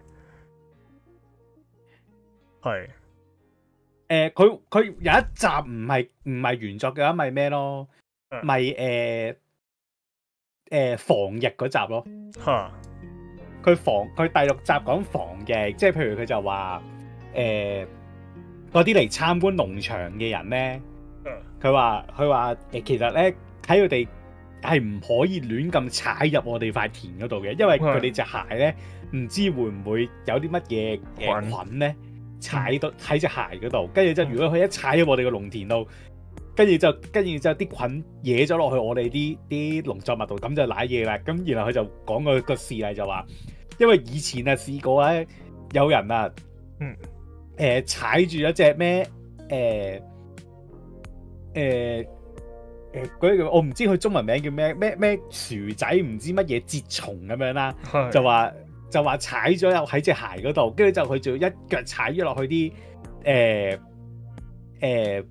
係誒，佢佢、呃、有一集唔係唔係原作嘅話，咪咩咯？咪誒誒防疫嗰集咯。嚇！佢防佢第六集講防疫，即係譬如佢就話誒嗰啲嚟參觀農場嘅人咧，佢話佢話誒其實咧喺佢哋。係唔可以亂咁踩入我哋塊田嗰度嘅，因為佢哋隻鞋咧唔知會唔會有啲乜嘢誒菌咧踩到喺隻鞋嗰度，跟住之後如果佢一踩喺我哋個農田度，跟住就跟住之後啲菌惹咗落去我哋啲啲農作物度，咁就瀨嘢啦。咁然後佢就講個個事例就話，因為以前啊試過咧，有人啊，嗯，誒踩住一隻咩誒誒誒嗰啲我唔知佢中文名叫咩咩咩薯仔唔知乜嘢節蟲咁樣啦， 係就話就話踩咗入喺隻鞋嗰度，跟住就佢就一腳踩咗落去啲誒誒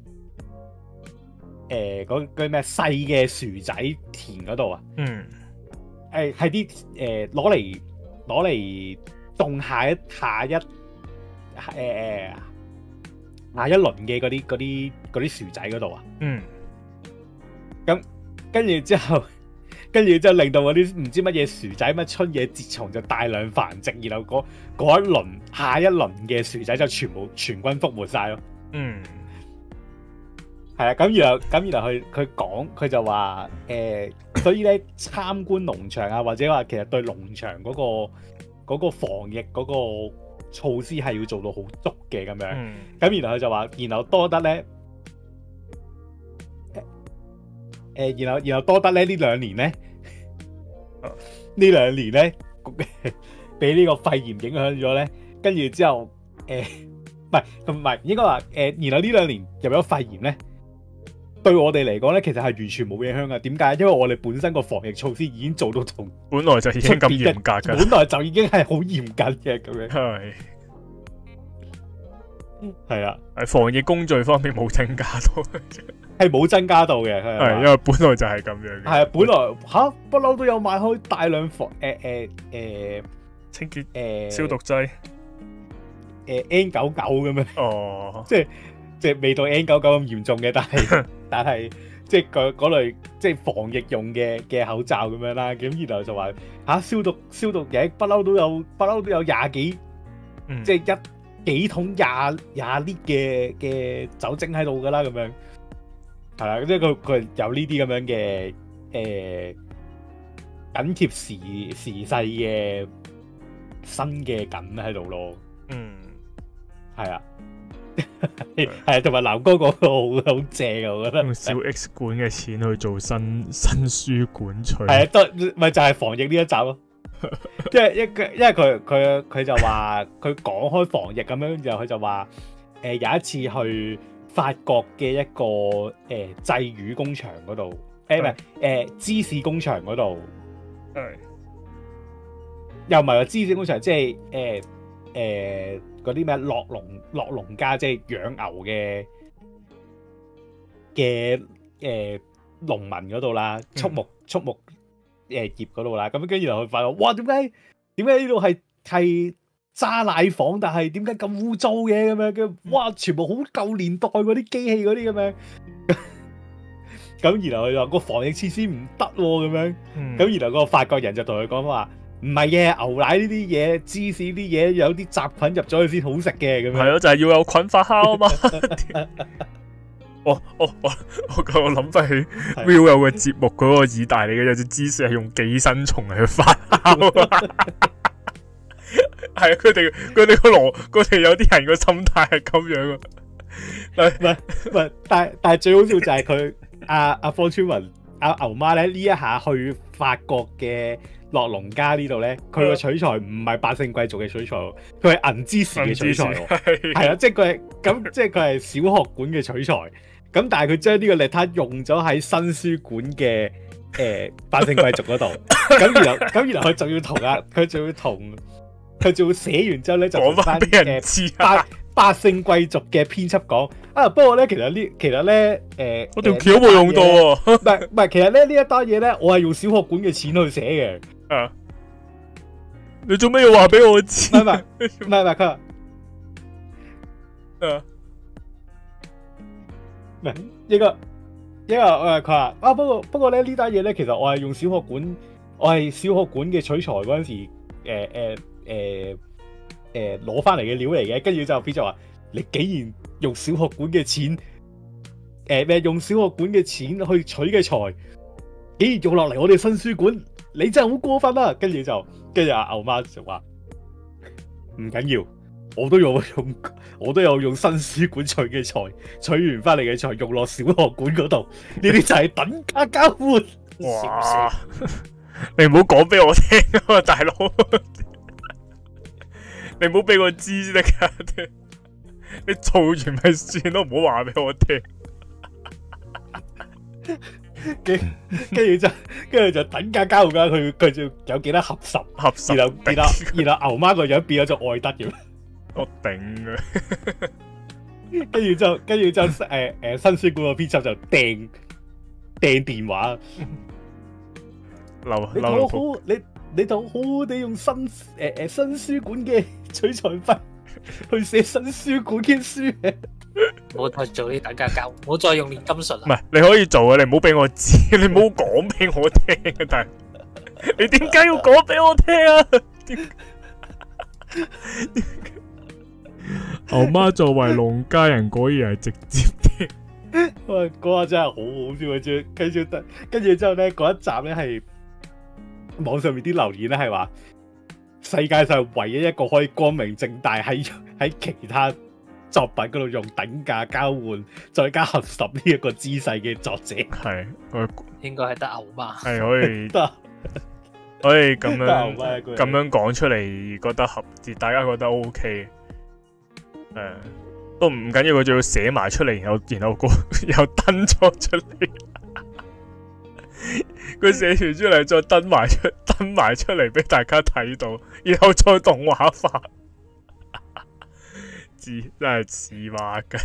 誒嗰嗰咩細嘅薯仔田嗰度啊， 嗯誒係啲誒攞嚟攞嚟種下一下一誒誒、呃、下一輪嘅嗰啲嗰啲嗰啲薯仔嗰度啊。 嗯， 咁跟住之後，跟住之後令到嗰啲唔知乜嘢薯仔乜春嘢節蟲就大量繁殖，然後嗰嗰一輪下一輪嘅薯仔就全部全軍覆沒晒咯。 嗯， 係啊，咁然後咁然後佢佢講佢就話誒、呃，所以咧參觀農場啊，或者話其實對農場嗰、嗰個嗰個防疫嗰個措施係要做到好足嘅咁樣。咁、 嗯， 然後佢就話，然後多得咧。誒，然後然後多得咧呢兩年咧，呢兩年咧，俾呢個肺炎影響咗咧，跟住之後誒，唔係唔係應該話誒，然後呢兩年入咗肺炎咧，對我哋嚟講咧，其實係完全冇影響噶。點解？因為我哋本身個防疫措施已經做到同本來就已經咁嚴格㗎， 本來就已經係好嚴格嘅咁樣。 係係啊， 係防疫工序方面冇增加到， 係冇增加到嘅。 係因為本來就係咁樣嘅。 係啊，本來吓不嬲都有買開大量防誒誒誒清潔誒消毒劑， 誒 N 九九咁樣。 哦， 即係即係未到 N 九九咁嚴重嘅，但係但係即係嗰嗰類即係防疫用嘅嘅口罩咁樣啦。咁然後就話嚇、啊、消毒消毒液不嬲都有不嬲都有廿幾， 嗯、 即係一幾桶廿廿 lit 嘅嘅酒精喺度㗎啦，咁樣係啦。即係佢佢有呢啲咁樣嘅誒緊貼時時勢嘅新嘅緊喺度咯。 嗯， 係啊。係啊，同埋南哥嗰個好好正啊，我覺得用小 X 館嘅錢去做新新書館取， 係啊，都咪就係防疫呢一集咯。因為一因為佢佢佢就話佢講開防疫咁樣，然後佢就話誒、呃、有一次去法國嘅一個誒製魚工場嗰度，誒唔係誒芝士工場嗰度， 係又唔係話芝士工場，即係誒誒嗰啲咩落農落農家，即係養牛嘅嘅誒農民嗰度啦，畜牧畜牧誒業嗰度啦，咁跟住然後佢發覺，哇點解點解呢度係係揸奶房，但係點解咁污糟嘅咁樣嘅？哇，全部好舊年代嗰啲機器嗰啲咁樣，咁然後佢話個防疫設施唔得喎咁樣，咁、 嗯、 然後個法國人就同佢講話。唔係嘅，牛奶呢啲嘢、芝士呢啲嘢有啲雜菌入咗去先好食嘅咁樣。 係咯，就係、是、要有菌發酵啊嘛。我我我我我諗翻起 Will 有個節目，嗰個意大利嘅有隻芝士係用寄生蟲嚟去發酵。係啊，佢哋佢哋個邏，佢哋有啲人個心態係咁樣啊。唔係唔係，但係但係最好笑就係佢阿阿方川雲阿牛媽咧呢一下去法國嘅。落農家呢度咧，佢個取材唔係百姓貴族嘅取材，佢係銀芝士嘅取材，係啊，即係佢係咁，即係佢係小學館嘅取材，咁但係佢將呢個利他用咗喺新書館嘅誒百姓貴族嗰度，咁然後咁然後佢仲要同啊，佢仲要同佢仲要寫完之後咧就講翻俾人知百百姓貴族嘅編輯講啊，不過咧其實呢其實咧誒， 我條橋冇用到喎， 唔係唔係，其實咧呢一單嘢咧，我係用小學館嘅錢去寫嘅。 啊！你做咩要話俾我知？ 唔係唔係唔係佢話， 啊， 唔係呢個因為誒佢話啊，不過不過咧呢單嘢咧，其實我係用小學館，我係小學館嘅取材嗰陣時，誒誒誒誒攞翻嚟嘅料嚟嘅，跟住就變咗話，你竟然用小學館嘅錢，誒咩用小學館嘅錢去取嘅材，竟然用落嚟我哋新書館。你真係好過分啦！跟住就，跟住阿牛媽就話唔緊要，我都有用，我都有用新書館取嘅材，取完翻嚟嘅材用落小學館嗰度，呢啲就係等價交換。 哇！你唔好講俾我聽啊，大佬！你唔好俾我知先得噶，你做完咪算咯，唔好話俾我聽。 跟跟住就跟住就等價交換㗎，佢佢就有幾多合十， 合十然後然後然後牛媽個樣變咗做愛德咁， 我頂佢。 跟住就跟住就誒誒新書館個編輯就掟掟電話， 流你流好好你你就好好地用新誒誒新書館嘅取材費去寫新書館嘅書。 唔好再做啲等價交，唔好再用煉金術啦。 唔係，你可以做啊！你唔好俾我知，你唔好講俾我聽啊！但係你點解要講俾我聽啊？牛媽作為農家人，果然係直接啲。 喂，嗰下真係好好笑啊！最跟住得跟住之後咧，嗰一集咧係網上面啲留言咧係話，世界上唯一一個可以光明正大喺喺其他作品嗰度用等價交換再加合十呢一個姿勢嘅作者， 係我應該係得牛媽。 係可以得可以咁得樣牛媽一個人咁樣講出嚟，覺得合節，大家覺得 O K。誒，都唔緊要，佢仲要寫埋出嚟，然後然後個又登咗出嚟。佢寫完出嚟，再登埋出登埋出嚟俾大家睇到，然後再動畫化。字真係似話嘅，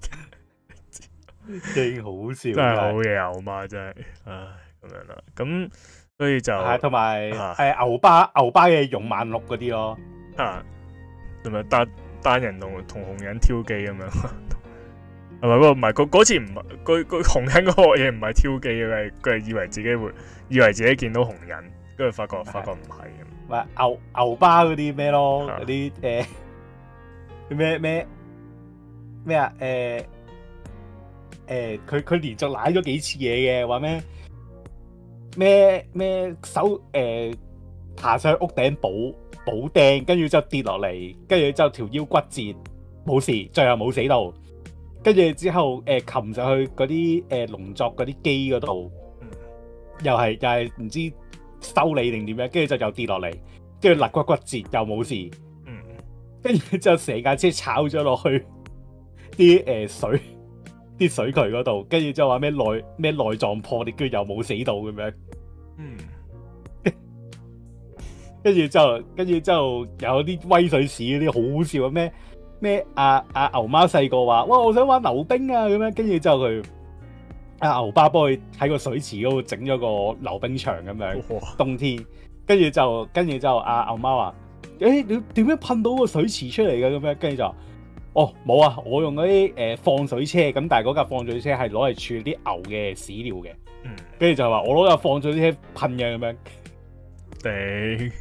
勁好笑， 真係好嘢牛媽真係，唉咁樣啦。咁所以就係同埋啊係牛巴牛巴嘅容萬六嗰啲咯， 啊，同埋單單人同同紅人挑機咁樣，係咪？不過唔係，嗰嗰次唔係，佢佢紅人嗰個嘢唔係挑機嘅，佢係佢係以為自己會，以為自己見到紅人，跟住發覺發覺唔係咁。 唔係牛牛巴嗰啲咩咯， 啊嗰啲誒咩咩咩啊誒誒，佢佢連續舐咗幾次嘢嘅，話咩咩咩手誒爬上去屋頂補補釘，跟住之後跌落嚟，跟住之後條腰骨折冇事，最後冇死到。跟住之後誒擒上去嗰啲誒農作嗰啲機嗰度，又係又係唔知修理定點樣，跟住就又跌落嚟，跟住肋骨骨折又冇事。 嗯， 跟住之後成架車炒咗落去啲誒、呃、水啲水渠嗰度，跟住之後話咩內咩內臟破裂，跟住又冇死到咁樣。 嗯， 跟住之後，跟住之後有啲威水史嗰啲好笑啊！咩咩阿阿牛媽細個話：哇，我想玩溜冰啊咁樣。跟住之後佢阿牛爸幫佢喺個水池嗰度整咗個溜冰場咁樣。 哇， 冬天，跟住就跟住就阿牛媽話：誒你點樣噴到個水池出嚟嘅咁樣？跟住就話：哦冇啊，我用嗰啲誒放水車，咁但係嗰架放水車係攞嚟處理啲牛嘅屎尿嘅。 嗯， 跟住就話我攞架放水車噴嘅咁樣。 頂，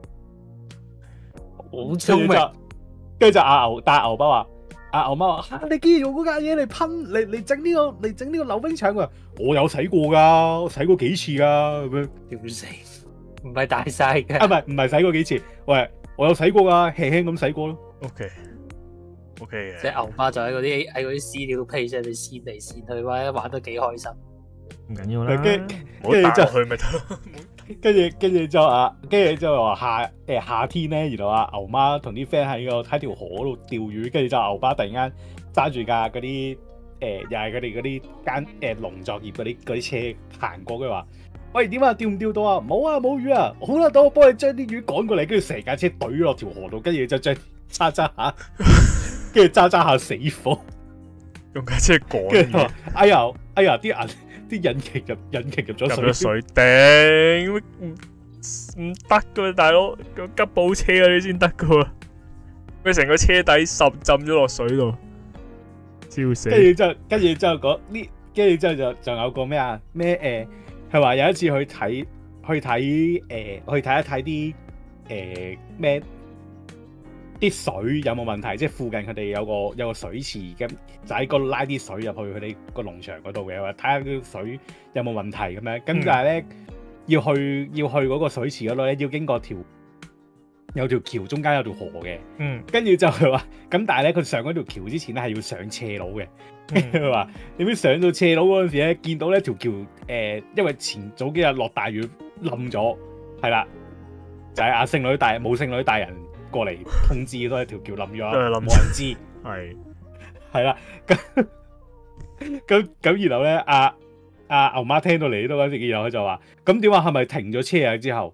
好聰明， 跟住就阿牛，但係牛爸話：阿牛媽話嚇，你竟然用嗰架嘢嚟噴，嚟嚟整呢個嚟整呢個溜冰場㗎？我有洗過㗎，我洗過幾次㗎咁樣。 屌死，唔係大晒嘅。 啊，唔係唔係洗過幾次？喂，我有洗過㗎，輕輕咁洗過咯。 OK，OK 嘅。 即係牛媽就喺嗰啲喺嗰啲屎尿 page 上面跣嚟跣去，玩玩得幾開心。 唔緊要啦， 跟唔好打落去咪得咯。 跟住跟住就啊，跟住就話夏誒夏天咧，原來啊牛媽同啲 friend 喺個喺條河嗰度釣魚，跟住就牛爸突然間揸住架嗰啲誒又係佢哋嗰啲間誒農作業嗰啲嗰啲車行過，佢話：喂，點啊，釣唔釣到啊？冇啊，冇魚啊！好啦，等我幫你將啲魚趕過嚟，跟住成架車懟落條河度，跟住就將揸揸下，跟住揸揸下死火， 用架車趕跟住話嘢， 哎呀哎呀啲銀啲引擎入引擎入咗水入咗。水頂，唔唔得噶，大佬個吉普車嗰啲先得噶喎。佢成個車底滲浸咗落水度，超死。 跟住之後，跟住之後講呢，跟住之後就仲有個咩啊？咩誒？係話有一次去睇，去睇誒、呃，去睇一睇啲誒咩啲水有冇問題？即係附近佢哋有個有個水池咁，就喺嗰度拉啲水入去佢哋個農場嗰度嘅，話睇下啲水有冇問題咁樣。咁但係咧，要去要去嗰個水池嗰度咧，要經過條有條橋，中間有條河嘅。 嗯， 跟住就佢話，咁但係咧，佢上嗰條橋之前咧係要上斜路嘅。佢話點知上到斜路嗰陣時咧，見到呢條橋誒、呃，因為前早幾日落大雨冧咗，係啦，就係阿聖女大冇聖女大人過嚟通知，都係條橋冧咗， 都係冧咗冇人知， 係係啦，咁咁咁然後咧，阿阿牛媽聽到嚟呢度嗰時，然後佢就話：咁點啊？係咪停咗車啊？之後，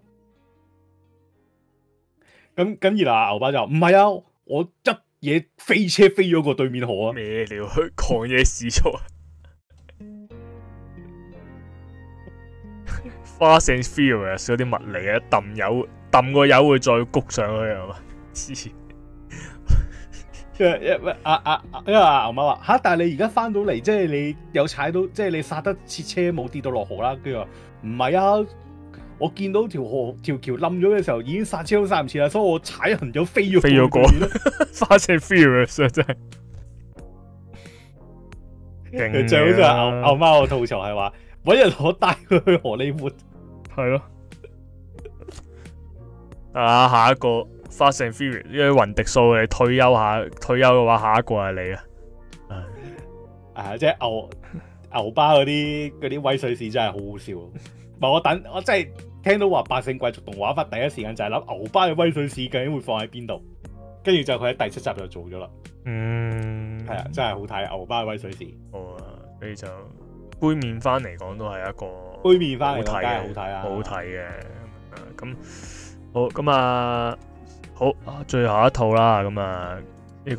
咁咁然後阿牛爸就話：唔係啊，我一嘢飛車飛咗過對面河啊！ 咩料去狂野時速啊！Fast and Furious 嗰啲物嚟嘅，揼油揼個油會再谷上去係嘛？黐因為因為阿阿因為阿牛媽話吓，但係你而家翻到嚟，即係你有踩到，即係你剎得切車冇跌到落河啦。跟住話唔係啊，我見到條河條橋冧咗嘅時候，已經剎車都剎唔切啦，所以我踩行咗飛咗飛咗過。Fast and Furious 啊，真係勁最好就係牛牛媽我吐槽係話，搵人攞帶佢去荷里活。 係咯。啊，下一個。Fast and Furious，因為雲迪素你退休下，退休嘅話，下一個係你啊！ 啊，即係牛牛巴嗰啲嗰啲威水史真係好好笑。唔係我等我真係聽到話百姓貴族動畫化，第一時間就係諗牛巴嘅威水史究竟會放喺邊度？跟住就佢喺第七集就做咗啦。 嗯， 係啊，真係好睇牛巴嘅威水史。 好啊，所以就杯麵翻嚟講都係一個杯麵翻嚟講，梗係好睇啊， 好睇嘅。咁好咁啊！好，最後一套啦，咁啊呢個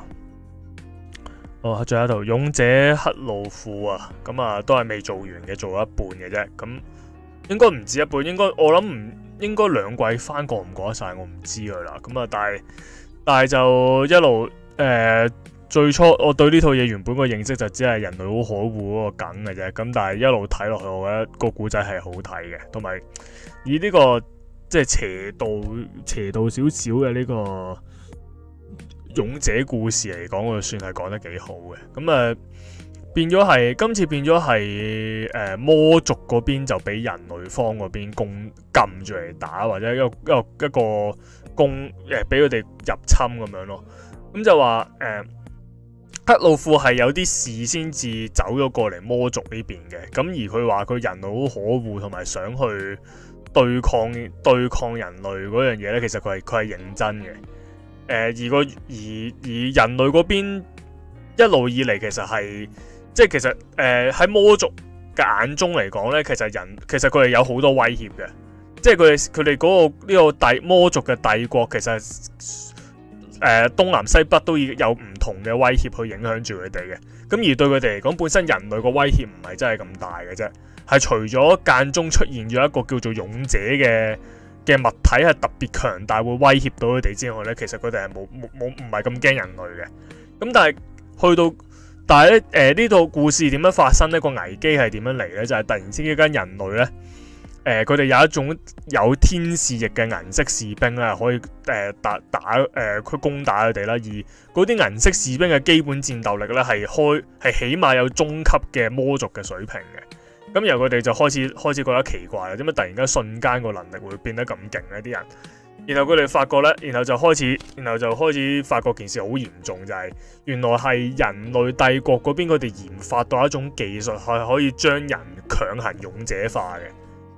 哦，最後一套《勇者克魯庫》啊，咁啊都係未做完嘅，做咗一半嘅啫。咁應該唔止一半，應該我諗唔應該兩季翻過唔過得晒，我唔知佢啦。咁啊，但係但係就一路誒、呃，最初我對呢套嘢原本個認識就只係人類好可惡嗰個梗嘅啫。咁但係一路睇落去，我覺得個故仔係好睇嘅，同埋以呢、這個。即係邪道邪道少少嘅呢個勇者故事嚟講，我算係講得幾好嘅。咁啊變咗係今次變咗係誒魔族嗰邊就俾人類方嗰邊攻撳住嚟打，或者一個一個一個攻誒俾佢哋入侵咁樣咯。咁就話誒、呃、克魯庫係有啲事先至走咗過嚟魔族呢邊嘅。咁而佢話佢人類好可惡，同埋想去。對抗對抗人類嗰樣嘢咧，其實佢係佢係認真嘅。誒、呃、而個而而人類嗰邊一路以嚟其實係即係其實誒喺、呃、魔族嘅眼中嚟講咧，其實人其實佢係有好多威脅嘅。即係佢哋佢哋嗰個呢、這個帝魔族嘅帝國，其實誒、呃、東南西北都已有唔同嘅威脅去影響住佢哋嘅。咁而對佢哋嚟講，本身人類個威脅唔係真係咁大嘅啫。係除咗間中出現咗一個叫做勇者嘅嘅物體係特別強大，會威脅到佢哋之外咧，其實佢哋係冇冇冇唔係咁驚人類嘅。咁但係去到，但係咧誒呢套故事點樣發生呢？個危機係點樣嚟咧？就係、是、突然之間人類咧誒佢哋有一種有天使翼嘅銀色士兵咧，可以誒、呃、打打誒佢、呃、攻打佢哋啦。而嗰啲銀色士兵嘅基本戰鬥力咧係開係起碼有中級嘅魔族嘅水平嘅。咁然後佢哋就開始開始覺得奇怪啦，點解突然間瞬間個能力會變得咁勁呢？啲人，然後佢哋發覺咧，然後就開始，然後就開始發覺件事好嚴重，就係、是、原來係人類帝國嗰邊佢哋研發到一種技術，係可以將人強行勇者化嘅。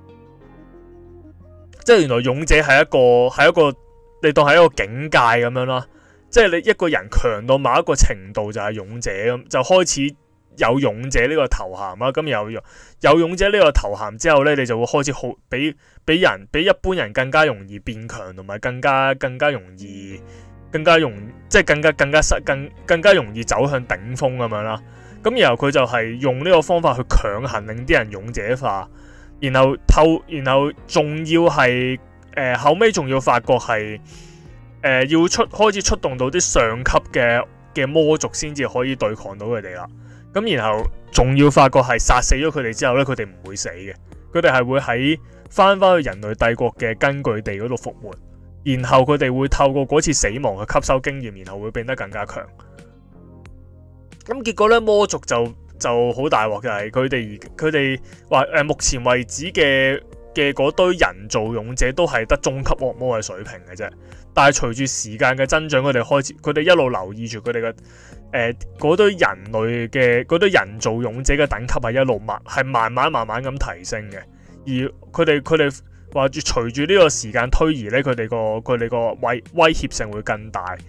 即係原來勇者係一個係一個，你當係一個境界咁樣啦。即係你一個人強到某一個程度就係勇者咁，就開始。有勇者呢個頭銜啦，咁有有勇者呢個頭銜之後咧，你就會開始好比比人比一般人更加容易變強，同埋更加更加容易更加容即係更加更加更更加容易走向頂峰咁樣啦。咁然後佢就係用呢個方法去強行令啲人勇者化，然後透然後仲要係誒、呃、後尾仲要發覺係誒、呃、要出開始出動到啲上級嘅嘅魔族先至可以對抗到佢哋啦。咁然後仲要發覺係殺死咗佢哋之後咧，佢哋唔會死嘅，佢哋係會喺翻翻去人類帝國嘅根據地嗰度復活，然後佢哋會透過嗰次死亡去吸收經驗，然後會變得更加強。咁結果咧，魔族就就好大鑊，就係佢哋佢哋話誒，目前為止嘅嘅嗰堆人造勇者都係得中級惡魔嘅水平嘅啫。但係隨住時間嘅增長，佢哋開始佢哋一路留意住佢哋嘅。誒嗰、呃、堆人類嘅嗰堆人造勇者嘅等級係一路慢係慢慢慢慢咁提升嘅，而佢哋佢哋話住隨住呢個時間推移咧，佢哋個佢哋個威威脅性會更大，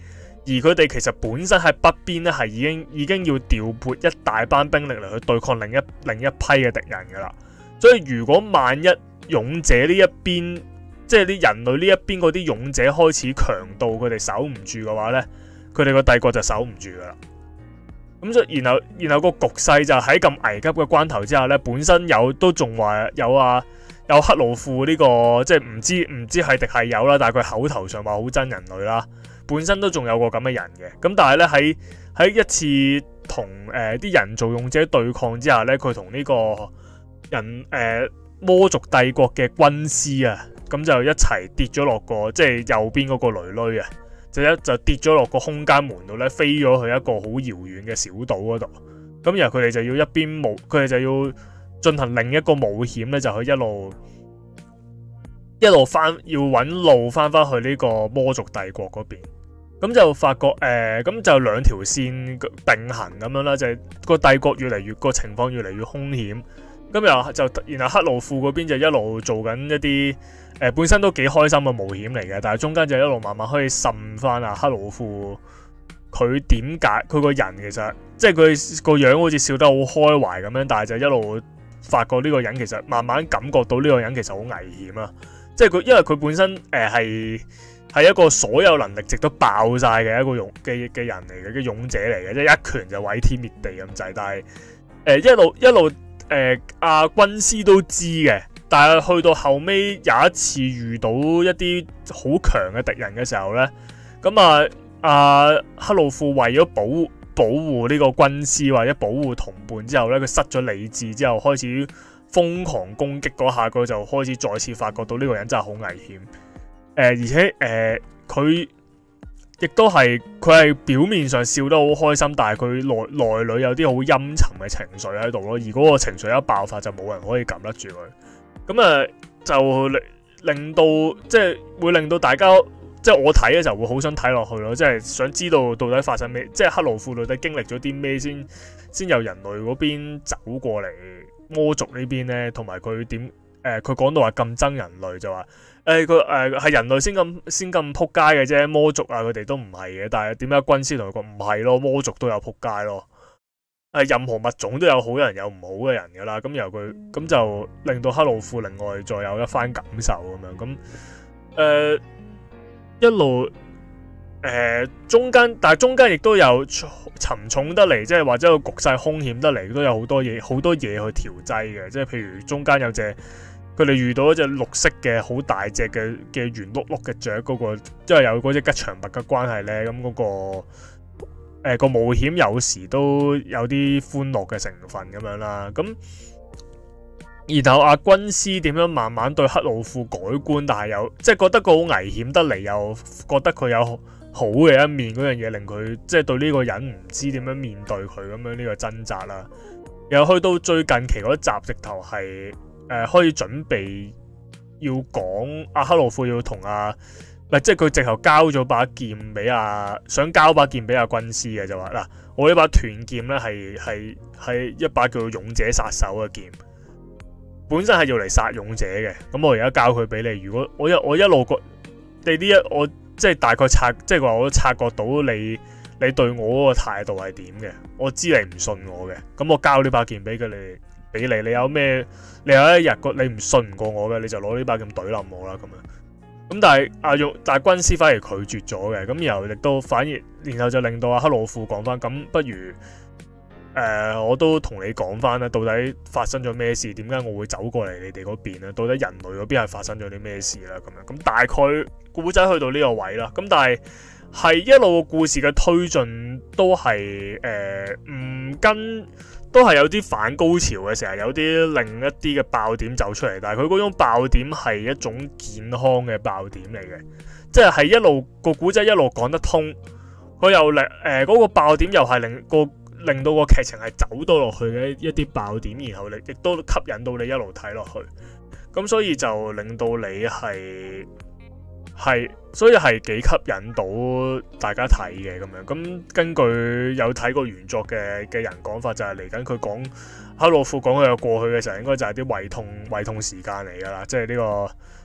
而佢哋其實本身喺北邊咧係已經已經要調撥一大班兵力嚟去對抗另一另一批嘅敵人㗎啦。所以如果萬一勇者呢一邊，即係啲人類呢一邊嗰啲勇者開始強到佢哋守唔住嘅話咧，佢哋個帝國就守唔住㗎啦。咁所以然後然後個局勢就喺咁危急嘅關頭之下咧，本身有都仲話有啊有克魯庫呢個即係唔知唔知係敵係有啦，但係佢口頭上話好憎人類啦。本身都仲有個咁嘅人嘅，咁但係咧喺喺一次同誒啲人造勇者對抗之下咧，佢同呢個人誒、呃、魔族帝國嘅軍師啊，咁就一齊跌咗落個即係右邊嗰個雷雷啊，就一就跌咗落個空間門度咧，飛咗去一個好遙遠嘅小島嗰度。咁然後佢哋就要一邊冒，佢哋就要進行另一個冒險咧，就去一路。一路翻要揾路翻翻去呢個魔族帝國嗰邊，咁就發覺誒，咁、呃、就兩條線並行咁樣啦，就係、是、個帝國越嚟越個情況越嚟越兇險，咁又就然後克魯庫嗰邊就一路做緊一啲誒、呃、本身都幾開心嘅冒險嚟嘅，但係中間就一路慢慢可以滲翻啊克魯庫佢點解佢個人其實即係佢個樣好似笑得好開懷咁樣，但係就一路發覺呢個人其實慢慢感覺到呢個人其實好危險啊！即係佢，因為佢本身誒係係一個所有能力值都爆晒嘅一個勇嘅嘅人嚟嘅，嘅勇者嚟嘅，即係一拳就毀天滅地咁滯。但係誒、呃、一路一路誒阿軍師都知嘅，但係去到後尾有一次遇到一啲好強嘅敵人嘅時候咧，咁啊阿克魯庫為咗保保護呢個軍師或者保護同伴之後咧，佢失咗理智之後開始瘋狂攻擊嗰下，佢就開始再次發覺到呢個人真係好危險。誒、呃，而且誒，佢、呃、亦都係佢係表面上笑得好開心，但係佢內內裏有啲好陰沉嘅情緒喺度咯。而嗰個情緒一爆發，就冇人可以撳得住佢。咁啊、呃，就令令到即係會令到大家即係我睇咧就會好想睇落去咯，即係想知道到底發生咩，即係克魯庫到底經歷咗啲咩先先由人類嗰邊走過嚟魔族呢邊咧，同埋佢點誒？佢講到話咁憎人類，就話誒佢誒係人類先咁先咁撲街嘅啫，魔族啊佢哋都唔係嘅。但係點解軍師同佢講唔係咯？魔族都有撲街咯。誒任何物種都有好人有唔好嘅人噶啦。咁由佢咁就令到克魯庫另外再有一番感受咁樣咁誒、呃、一路誒、呃、中間，但係中間亦都有沉重得嚟，即係或者個局勢兇險得嚟，都有好多嘢好多嘢去調劑嘅。即係譬如中間有隻佢哋遇到一隻綠色嘅好大隻嘅嘅圓碌碌嘅雀，嗰、那個即係有嗰隻吉祥物嘅關係咧，咁嗰、那個誒、呃、個冒險有時都有啲歡樂嘅成分咁樣啦。咁然後阿軍師點樣慢慢對克魯庫改觀，但係又即係覺得佢好危險得嚟，又覺得佢有好嘅一面，嗰樣嘢令佢即係對呢個人唔知點樣面對佢咁樣呢個掙扎啦。又去到最近期嗰集直頭係誒可以準備要講阿克魯庫要同阿唔係即係佢直頭交咗把劍俾阿想交把劍俾阿軍師嘅，就話嗱，我呢把斷劍咧係係係一把叫做勇者殺手嘅劍，本身係要嚟殺勇者嘅。咁我而家交佢俾你，如果我一我一路覺你呢一我。即係大概察，即係話我都察覺到你你對我嗰個態度係點嘅，我知你唔信我嘅，咁我交呢把劍俾佢你，俾你，你有咩？你有一日個你唔信唔過我嘅，你就攞呢把劍懟冧我啦咁樣。咁但係阿玉，但係軍師反而拒絕咗嘅，咁然後亦都反而，然後就令到阿克魯庫講翻，咁不如誒、呃、我都同你講翻啦，到底發生咗咩事？點解我會走過嚟你哋嗰邊咧？到底人類嗰邊係發生咗啲咩事啦？咁樣咁大概。故仔去到呢個位啦，咁但係係一路個故事嘅推進都係誒唔跟，都係有啲反高潮嘅，成日有啲另一啲嘅爆點走出嚟，但係佢嗰種爆點係一種健康嘅爆點嚟嘅，即係係一路個故仔一路講得通，佢又令誒嗰個爆點又係令個令到個劇情係走到落去嘅一啲爆點，然後你亦都吸引到你一路睇落去，咁所以就令到你係。係，所以係幾吸引到大家睇嘅咁樣。咁根據有睇過原作嘅嘅人講法，就係嚟緊佢講克魯庫講佢嘅過去嘅時候，應該就係啲胃痛胃痛時間嚟㗎啦。即係呢個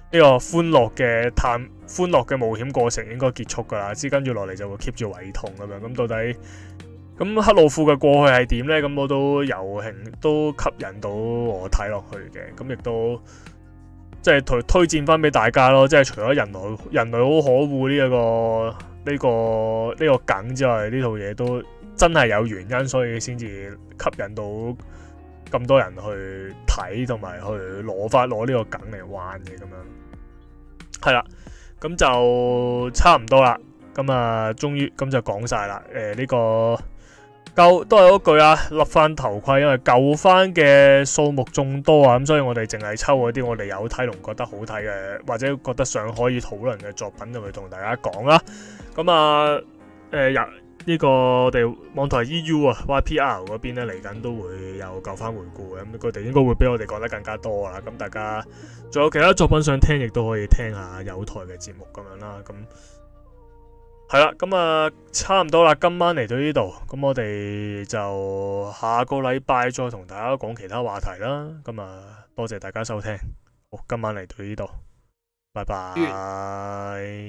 個歡樂嘅探歡樂嘅冒險過程應該結束㗎啦，之跟住落嚟就會 keep 住胃痛咁樣。咁到底咁克魯庫嘅過去係點呢？咁我都有興都吸引到我睇落去嘅。咁亦都即係推推薦翻俾大家咯。即係除咗人類人類好可惡呢一個呢、呢個呢、呢個梗之外，呢套嘢都真係有原因，所以先至吸引到咁多人去睇，同埋去攞翻攞呢個梗嚟玩嘅咁樣。係啦，咁就差唔多啦。咁啊，終於咁就講晒啦。誒、呃、呢、呢個救都係嗰句啊，笠翻頭盔，因為救翻嘅數目眾多啊，咁所以我哋淨係抽嗰啲我哋有睇同覺得好睇嘅，或者覺得想可以討論嘅作品，就會同大家講啦。咁啊，誒入呢個我哋網台 E U 啊 Y P R 嗰邊咧嚟緊都會有救翻回顧嘅，咁佢哋應該會比我哋講得更加多啦。咁大家仲有其他作品想聽，亦都可以聽下有台嘅節目咁樣啦。咁係啦，咁啊差唔多啦，今晚嚟到呢度，咁我哋就下個禮拜再同大家講其他話題啦。咁啊，多謝大家收聽，好，今晚嚟到呢度，拜拜。